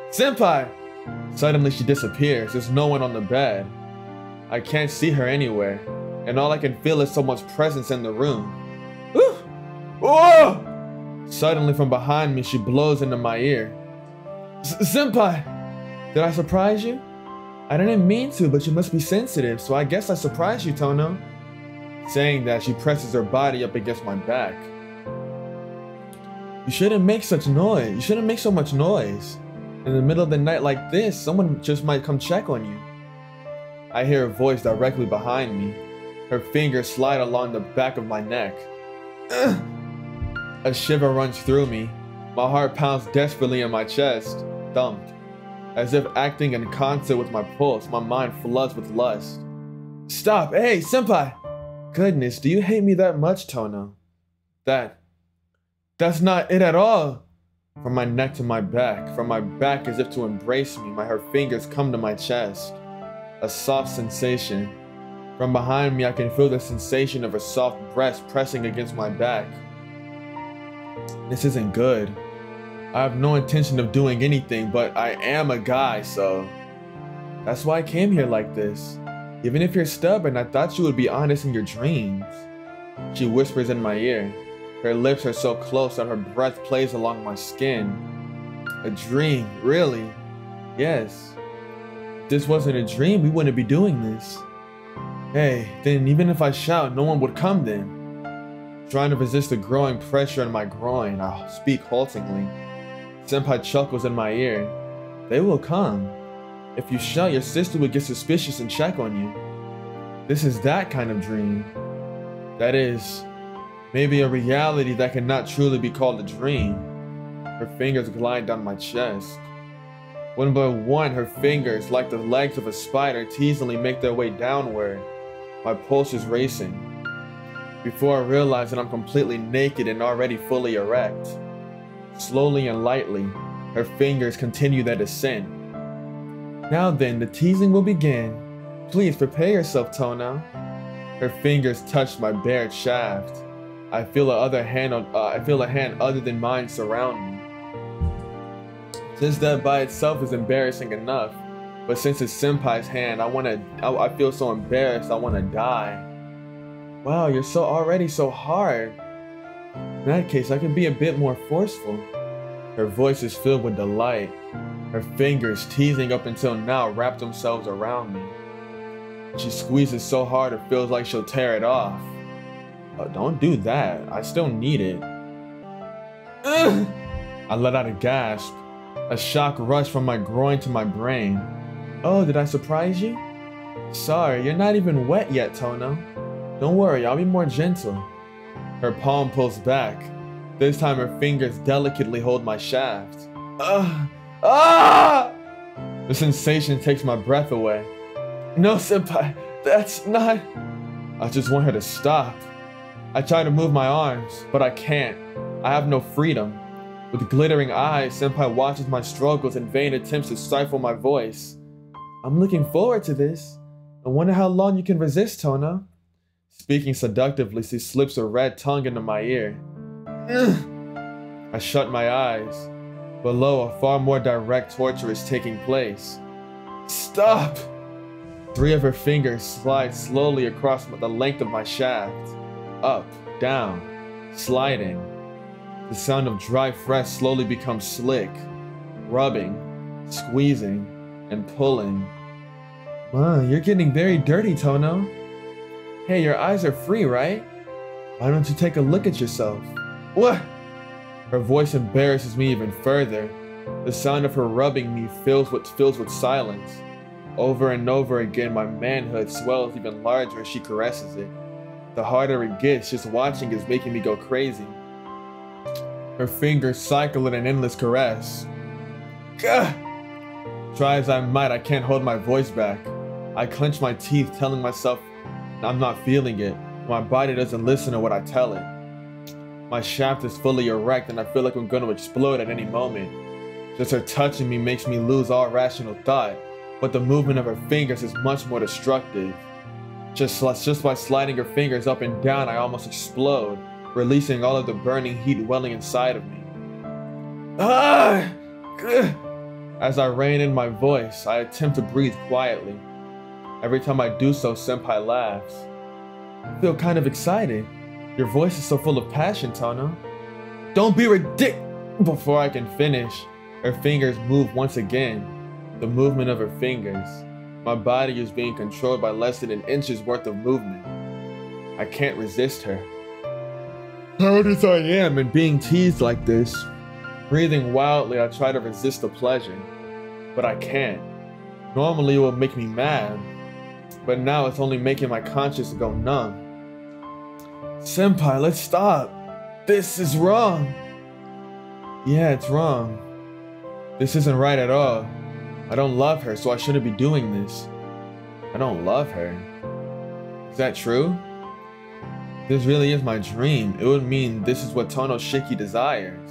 Senpai! Suddenly she disappears. There's no one on the bed. I can't see her anywhere, and all I can feel is someone's presence in the room. Oh! Suddenly from behind me, she blows into my ear. Senpai! Did I surprise you? I didn't mean to, but you must be sensitive, so I guess I surprised you, Tono. Saying that, she presses her body up against my back. You shouldn't make such noise. You shouldn't make so much noise. In the middle of the night like this, someone just might come check on you. I hear a voice directly behind me. Her fingers slide along the back of my neck. A shiver runs through me. My heart pounds desperately in my chest, thumped. As if acting in concert with my pulse, my mind floods with lust. Stop! Hey, senpai! Goodness, do you hate me that much, Tono? That's not it at all! From my neck to my back, from my back as if to embrace me, her fingers come to my chest. A soft sensation. From behind me, I can feel the sensation of a soft breast pressing against my back. This isn't good. I have no intention of doing anything, but I am a guy, so... That's why I came here like this. Even if you're stubborn, I thought you would be honest in your dreams. She whispers in my ear. Her lips are so close that her breath plays along my skin. A dream, really? Yes. If this wasn't a dream, we wouldn't be doing this. Hey, then even if I shout, no one would come then. Trying to resist the growing pressure in my groin, I speak haltingly. Senpai chuckles in my ear. They will come. If you shout, your sister would get suspicious and check on you. This is that kind of dream. That is, maybe a reality that cannot truly be called a dream. Her fingers glide down my chest. One by one, her fingers, like the legs of a spider, teasingly make their way downward. My pulse is racing. Before I realize that I'm completely naked and already fully erect. Slowly and lightly, her fingers continue their descent. Now then, the teasing will begin. Please prepare yourself, Tono. Her fingers touch my bared shaft. I feel a hand other than mine surround me. Since that by itself is embarrassing enough, but since it's Senpai's hand, I feel so embarrassed I want to die. Wow, you're already so hard. In that case, I can be a bit more forceful. Her voice is filled with delight. Her fingers, teasing up until now, wrap themselves around me. She squeezes so hard it feels like she'll tear it off. Oh, don't do that. I still need it. I let out a gasp. A shock rushed from my groin to my brain. Oh, did I surprise you? Sorry, you're not even wet yet, Tono. Don't worry, I'll be more gentle. Her palm pulls back. This time her fingers delicately hold my shaft. The sensation takes my breath away. No, senpai, that's not... I just want her to stop. I try to move my arms, but I can't. I have no freedom. With glittering eyes, senpai watches my struggles and vain attempts to stifle my voice. I'm looking forward to this. I wonder how long you can resist, Tono. Speaking seductively, she slips her red tongue into my ear. I shut my eyes. Below, a far more direct torture is taking place. Stop! 3 of her fingers slide slowly across the length of my shaft. Up, down, sliding. The sound of dry flesh slowly becomes slick, rubbing, squeezing, and pulling. You're getting very dirty, Tono. Hey, your eyes are free, right? Why don't you take a look at yourself? What? Her voice embarrasses me even further. The sound of her rubbing me fills with silence. Over and over again, my manhood swells even larger as she caresses it. The harder it gets, just watching is making me go crazy. Her fingers cycle in an endless caress. Gah! Try as I might, I can't hold my voice back. I clench my teeth, telling myself I'm not feeling it. My body doesn't listen to what I tell it. My shaft is fully erect and I feel like I'm going to explode at any moment. Just her touching me makes me lose all rational thought, but the movement of her fingers is much more destructive. Just by sliding her fingers up and down, I almost explode, releasing all of the burning heat welling inside of me. As I rein in my voice, I attempt to breathe quietly. Every time I do so, Senpai laughs. I feel kind of excited. Your voice is so full of passion, Tono. Don't be ridiculous! Before I can finish, her fingers move once again. The movement of her fingers. My body is being controlled by less than an inch's worth of movement. I can't resist her. Proud as I am in being teased like this, breathing wildly, I try to resist the pleasure, but I can't. Normally it will make me mad, but now it's only making my conscience go numb. Senpai, let's stop. This is wrong. Yeah, it's wrong. This isn't right at all. I don't love her, so I shouldn't be doing this. I don't love her. Is that true? This really is my dream. It would mean this is what Tono Shiki desires.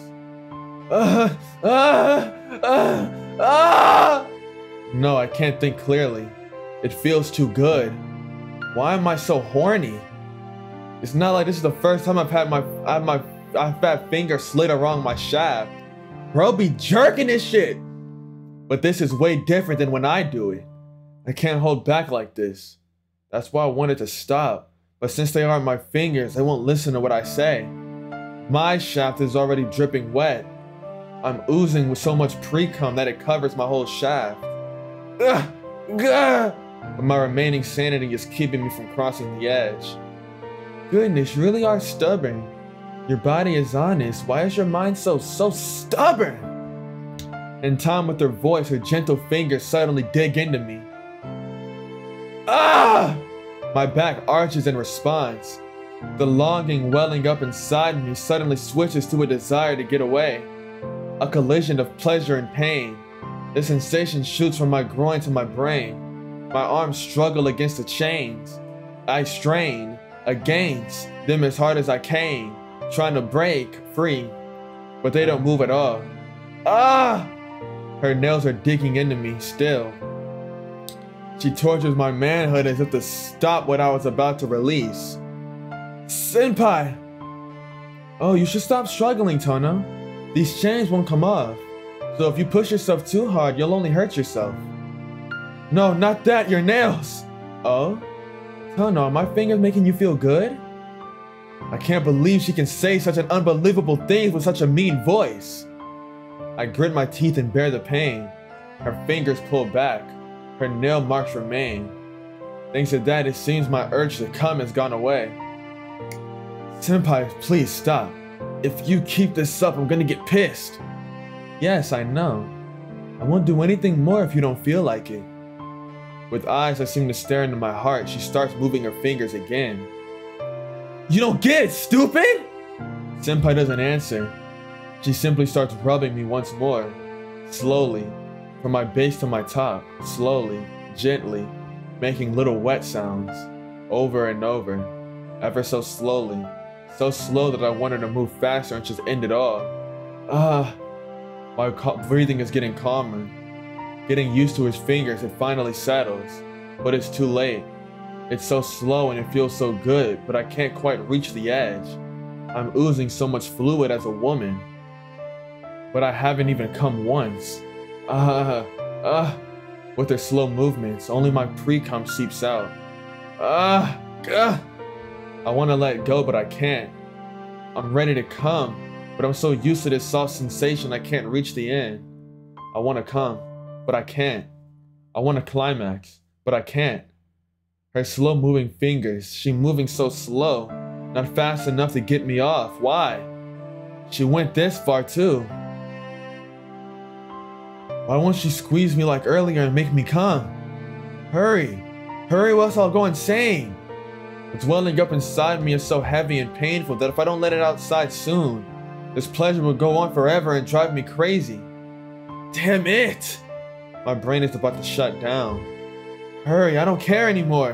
No, I can't think clearly. It feels too good. Why am I so horny? It's not like this is the first time I've had fingers slid around my shaft. Bro be jerking this shit. But this is way different than when I do it. I can't hold back like this. That's why I wanted to stop. But since they aren't my fingers, they won't listen to what I say. My shaft is already dripping wet. I'm oozing with so much pre-cum that it covers my whole shaft. But my remaining sanity is keeping me from crossing the edge. Goodness, you really are stubborn. Your body is honest. Why is your mind so stubborn? In time with her voice, her gentle fingers suddenly dig into me. My back arches in response. The longing welling up inside me suddenly switches to a desire to get away. A collision of pleasure and pain. The sensation shoots from my groin to my brain. My arms struggle against the chains. I strain against them as hard as I can, trying to break free, but they don't move at all. Her nails are digging into me still. She tortures my manhood as if to stop what I was about to release. Senpai! Oh, you should stop struggling, Tono. These chains won't come off. So if you push yourself too hard, you'll only hurt yourself. No, not that, your nails! Oh? Tono, are my fingers making you feel good? I can't believe she can say such an unbelievable thing with such a mean voice. I grit my teeth and bear the pain. Her fingers pull back. Her nail marks remain. Thanks to that, it seems my urge to come has gone away. Senpai, please stop. If you keep this up, I'm gonna get pissed. Yes, I know. I won't do anything more if you don't feel like it. With eyes that seem to stare into my heart, she starts moving her fingers again. You don't get it, stupid? Senpai doesn't answer. She simply starts rubbing me once more. Slowly, from my base to my top, slowly, gently, making little wet sounds, over and over, ever so slowly, so slow that I want her to move faster and just end it all. My breathing is getting calmer. Getting used to his fingers, it finally settles, but it's too late. It's so slow and it feels so good, but I can't quite reach the edge. I'm oozing so much fluid as a woman, but I haven't even come once. With her slow movements, only my pre-cum seeps out. I want to let go, but I can't. I'm ready to come, but I'm so used to this soft sensation I can't reach the end. I want to come, but I can't. I want to climax, but I can't. Her slow moving fingers, she moving so slow, not fast enough to get me off. Why? She went this far too. Why won't she squeeze me like earlier and make me come? Hurry, hurry or else I'll go insane. What's welling up inside me is so heavy and painful that if I don't let it outside soon, this pleasure will go on forever and drive me crazy. Damn it! My brain is about to shut down. Hurry, I don't care anymore.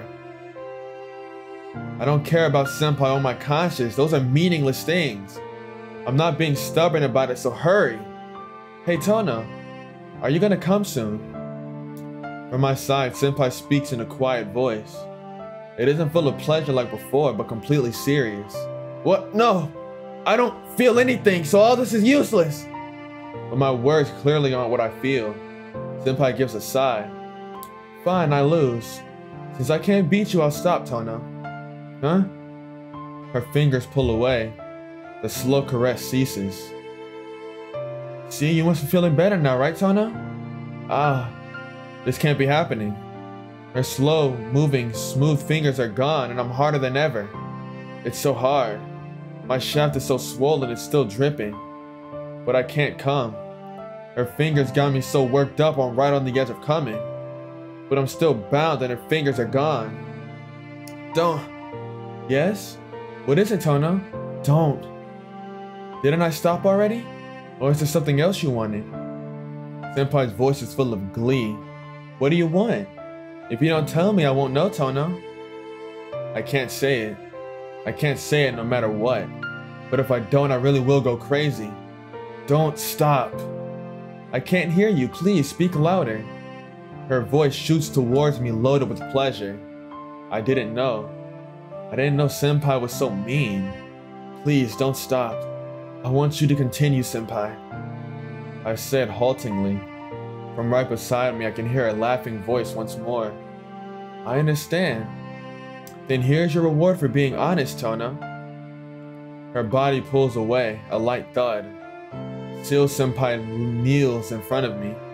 I don't care about Senpai or my conscience. Those are meaningless things. I'm not being stubborn about it, so hurry. Hey Tono, are you gonna come soon? From my side, Senpai speaks in a quiet voice. It isn't full of pleasure like before, but completely serious. What? No! I don't feel anything, so all this is useless! But my words clearly aren't what I feel. Senpai gives a sigh. Fine, I lose. Since I can't beat you, I'll stop, Tono. Huh? Her fingers pull away. The slow caress ceases. See, you must be feeling better now, right, Tono? Ah, this can't be happening. Her slow, moving, smooth fingers are gone, and I'm harder than ever. It's so hard. My shaft is so swollen, it's still dripping. But I can't come. Her fingers got me so worked up, I'm right on the edge of coming. But I'm still bound, and her fingers are gone. Don't. Yes? What is it, Tono? Don't. Didn't I stop already? Or is there something else you wanted? Senpai's voice is full of glee. What do you want? If you don't tell me, I won't know, Tono. I can't say it. I can't say it no matter what. But if I don't, I really will go crazy. Don't stop. I can't hear you. Please speak louder. Her voice shoots towards me, loaded with pleasure. I didn't know. I didn't know Senpai was so mean. Please don't stop. I want you to continue, Senpai. I said haltingly. From right beside me, I can hear a laughing voice once more. I understand. Then here's your reward for being honest, Tono. Her body pulls away, a light thud. Ciel Senpai kneels in front of me.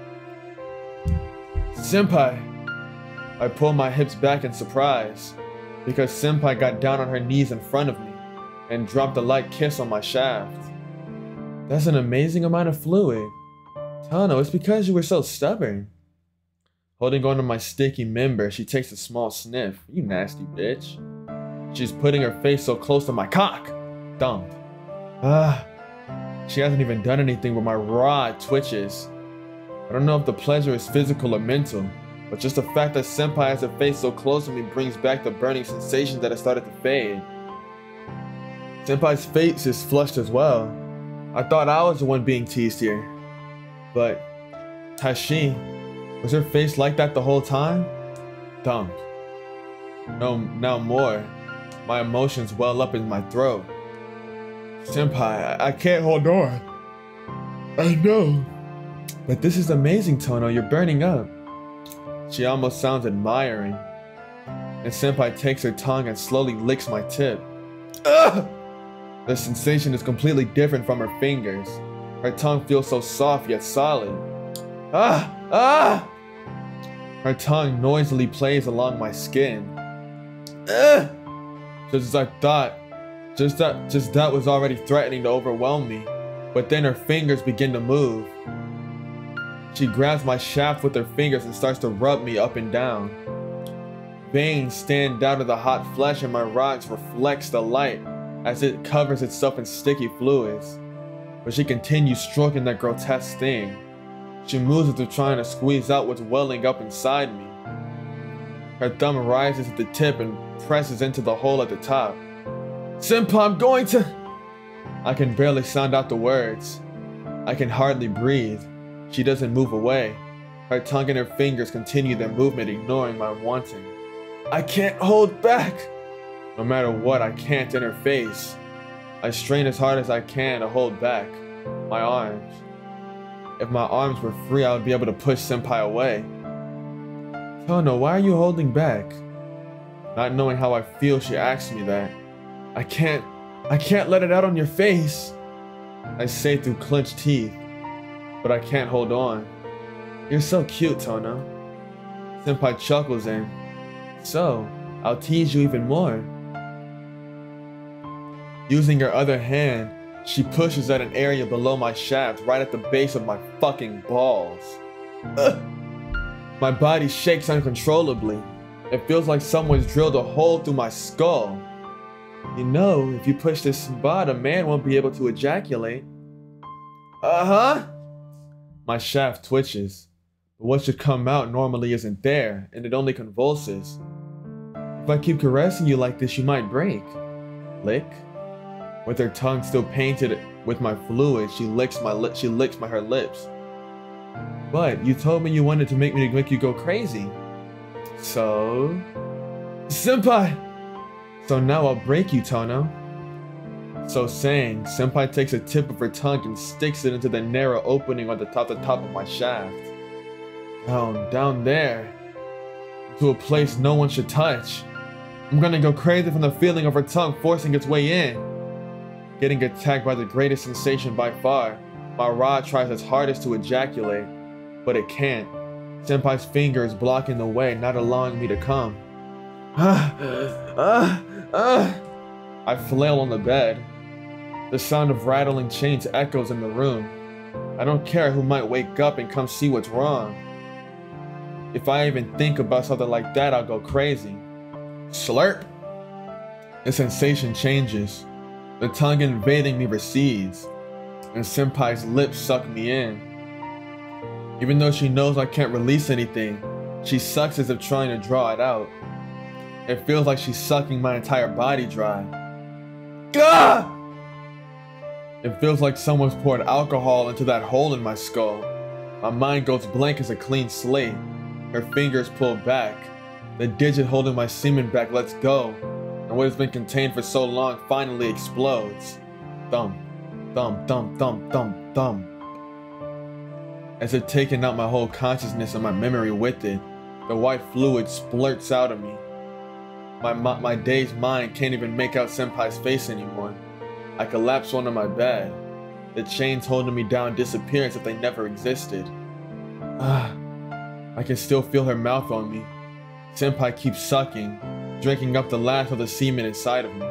Senpai! I pull my hips back in surprise, because Senpai got down on her knees in front of me and dropped a light kiss on my shaft. That's an amazing amount of fluid. Tono, it's because you were so stubborn. Holding onto my sticky member, she takes a small sniff. You nasty bitch. She's putting her face so close to my cock. Dump. She hasn't even done anything but my rod twitches. I don't know if the pleasure is physical or mental, but just the fact that Senpai has her face so close to me brings back the burning sensation that has started to fade. Senpai's face is flushed as well. I thought I was the one being teased here. But, has she? Was her face like that the whole time? Dump. No, now more. My emotions well up in my throat. Senpai, I can't hold on. I know. But this is amazing, Tono. You're burning up. She almost sounds admiring. And Senpai takes her tongue and slowly licks my tip. Ugh! The sensation is completely different from her fingers. Her tongue feels so soft yet solid. Ah! Ah! Her tongue noisily plays along my skin. Ugh! Just as I thought, just that was already threatening to overwhelm me. But then her fingers begin to move. She grabs my shaft with her fingers and starts to rub me up and down. Veins stand out of the hot flesh and my rods reflects the light as it covers itself in sticky fluids. But she continues stroking that grotesque thing. She moves as if trying to squeeze out what's welling up inside me. Her thumb rises at the tip and presses into the hole at the top. Senpai, I'm going to... I can barely sound out the words. I can hardly breathe. She doesn't move away. Her tongue and her fingers continue their movement, ignoring my wanting. I can't hold back! No matter what, I can't in her face. I strain as hard as I can to hold back. My arms. If my arms were free, I would be able to push Senpai away. Tono, why are you holding back? Not knowing how I feel, she asks me that. I can't let it out on your face. I say through clenched teeth. But I can't hold on. You're so cute, Tono. Senpai chuckles in. So, I'll tease you even more. Using her other hand, she pushes at an area below my shaft, right at the base of my fucking balls. Ugh. My body shakes uncontrollably. It feels like someone's drilled a hole through my skull. You know, if you push this spot, a man won't be able to ejaculate. Uh-huh. My shaft twitches, but what should come out normally isn't there, and it only convulses. If I keep caressing you like this, you might break. Lick? With her tongue still painted with my fluid, she licks her lips. But you told me you wanted to make you go crazy. So? Senpai! So now I'll break you, Tono. So saying, Senpai takes a tip of her tongue and sticks it into the narrow opening on the top of my shaft. Down there. To a place no one should touch. I'm gonna go crazy from the feeling of her tongue forcing its way in. Getting attacked by the greatest sensation by far. My rod tries its hardest to ejaculate, but it can't. Senpai's finger is blocking the way, not allowing me to come. I flail on the bed. The sound of rattling chains echoes in the room. I don't care who might wake up and come see what's wrong. If I even think about something like that, I'll go crazy. Slurp! The sensation changes. The tongue invading me recedes, and Senpai's lips suck me in. Even though she knows I can't release anything, she sucks as if trying to draw it out. It feels like she's sucking my entire body dry. Gah! It feels like someone's poured alcohol into that hole in my skull. My mind goes blank as a clean slate. Her fingers pull back. The digit holding my semen back lets go, and what has been contained for so long finally explodes. Thump, thump, thump, thump, thump, thump. As if taking out my whole consciousness and my memory with it, the white fluid splurts out of me. My dazed mind can't even make out Senpai's face anymore. I collapse onto my bed. The chains holding me down disappear as if they never existed. I can still feel her mouth on me. Senpai keeps sucking, drinking up the last of the semen inside of me.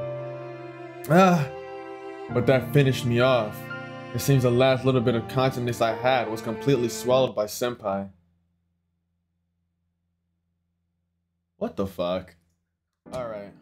But that finished me off. It seems the last little bit of consciousness I had was completely swallowed by Senpai. What the fuck? Alright.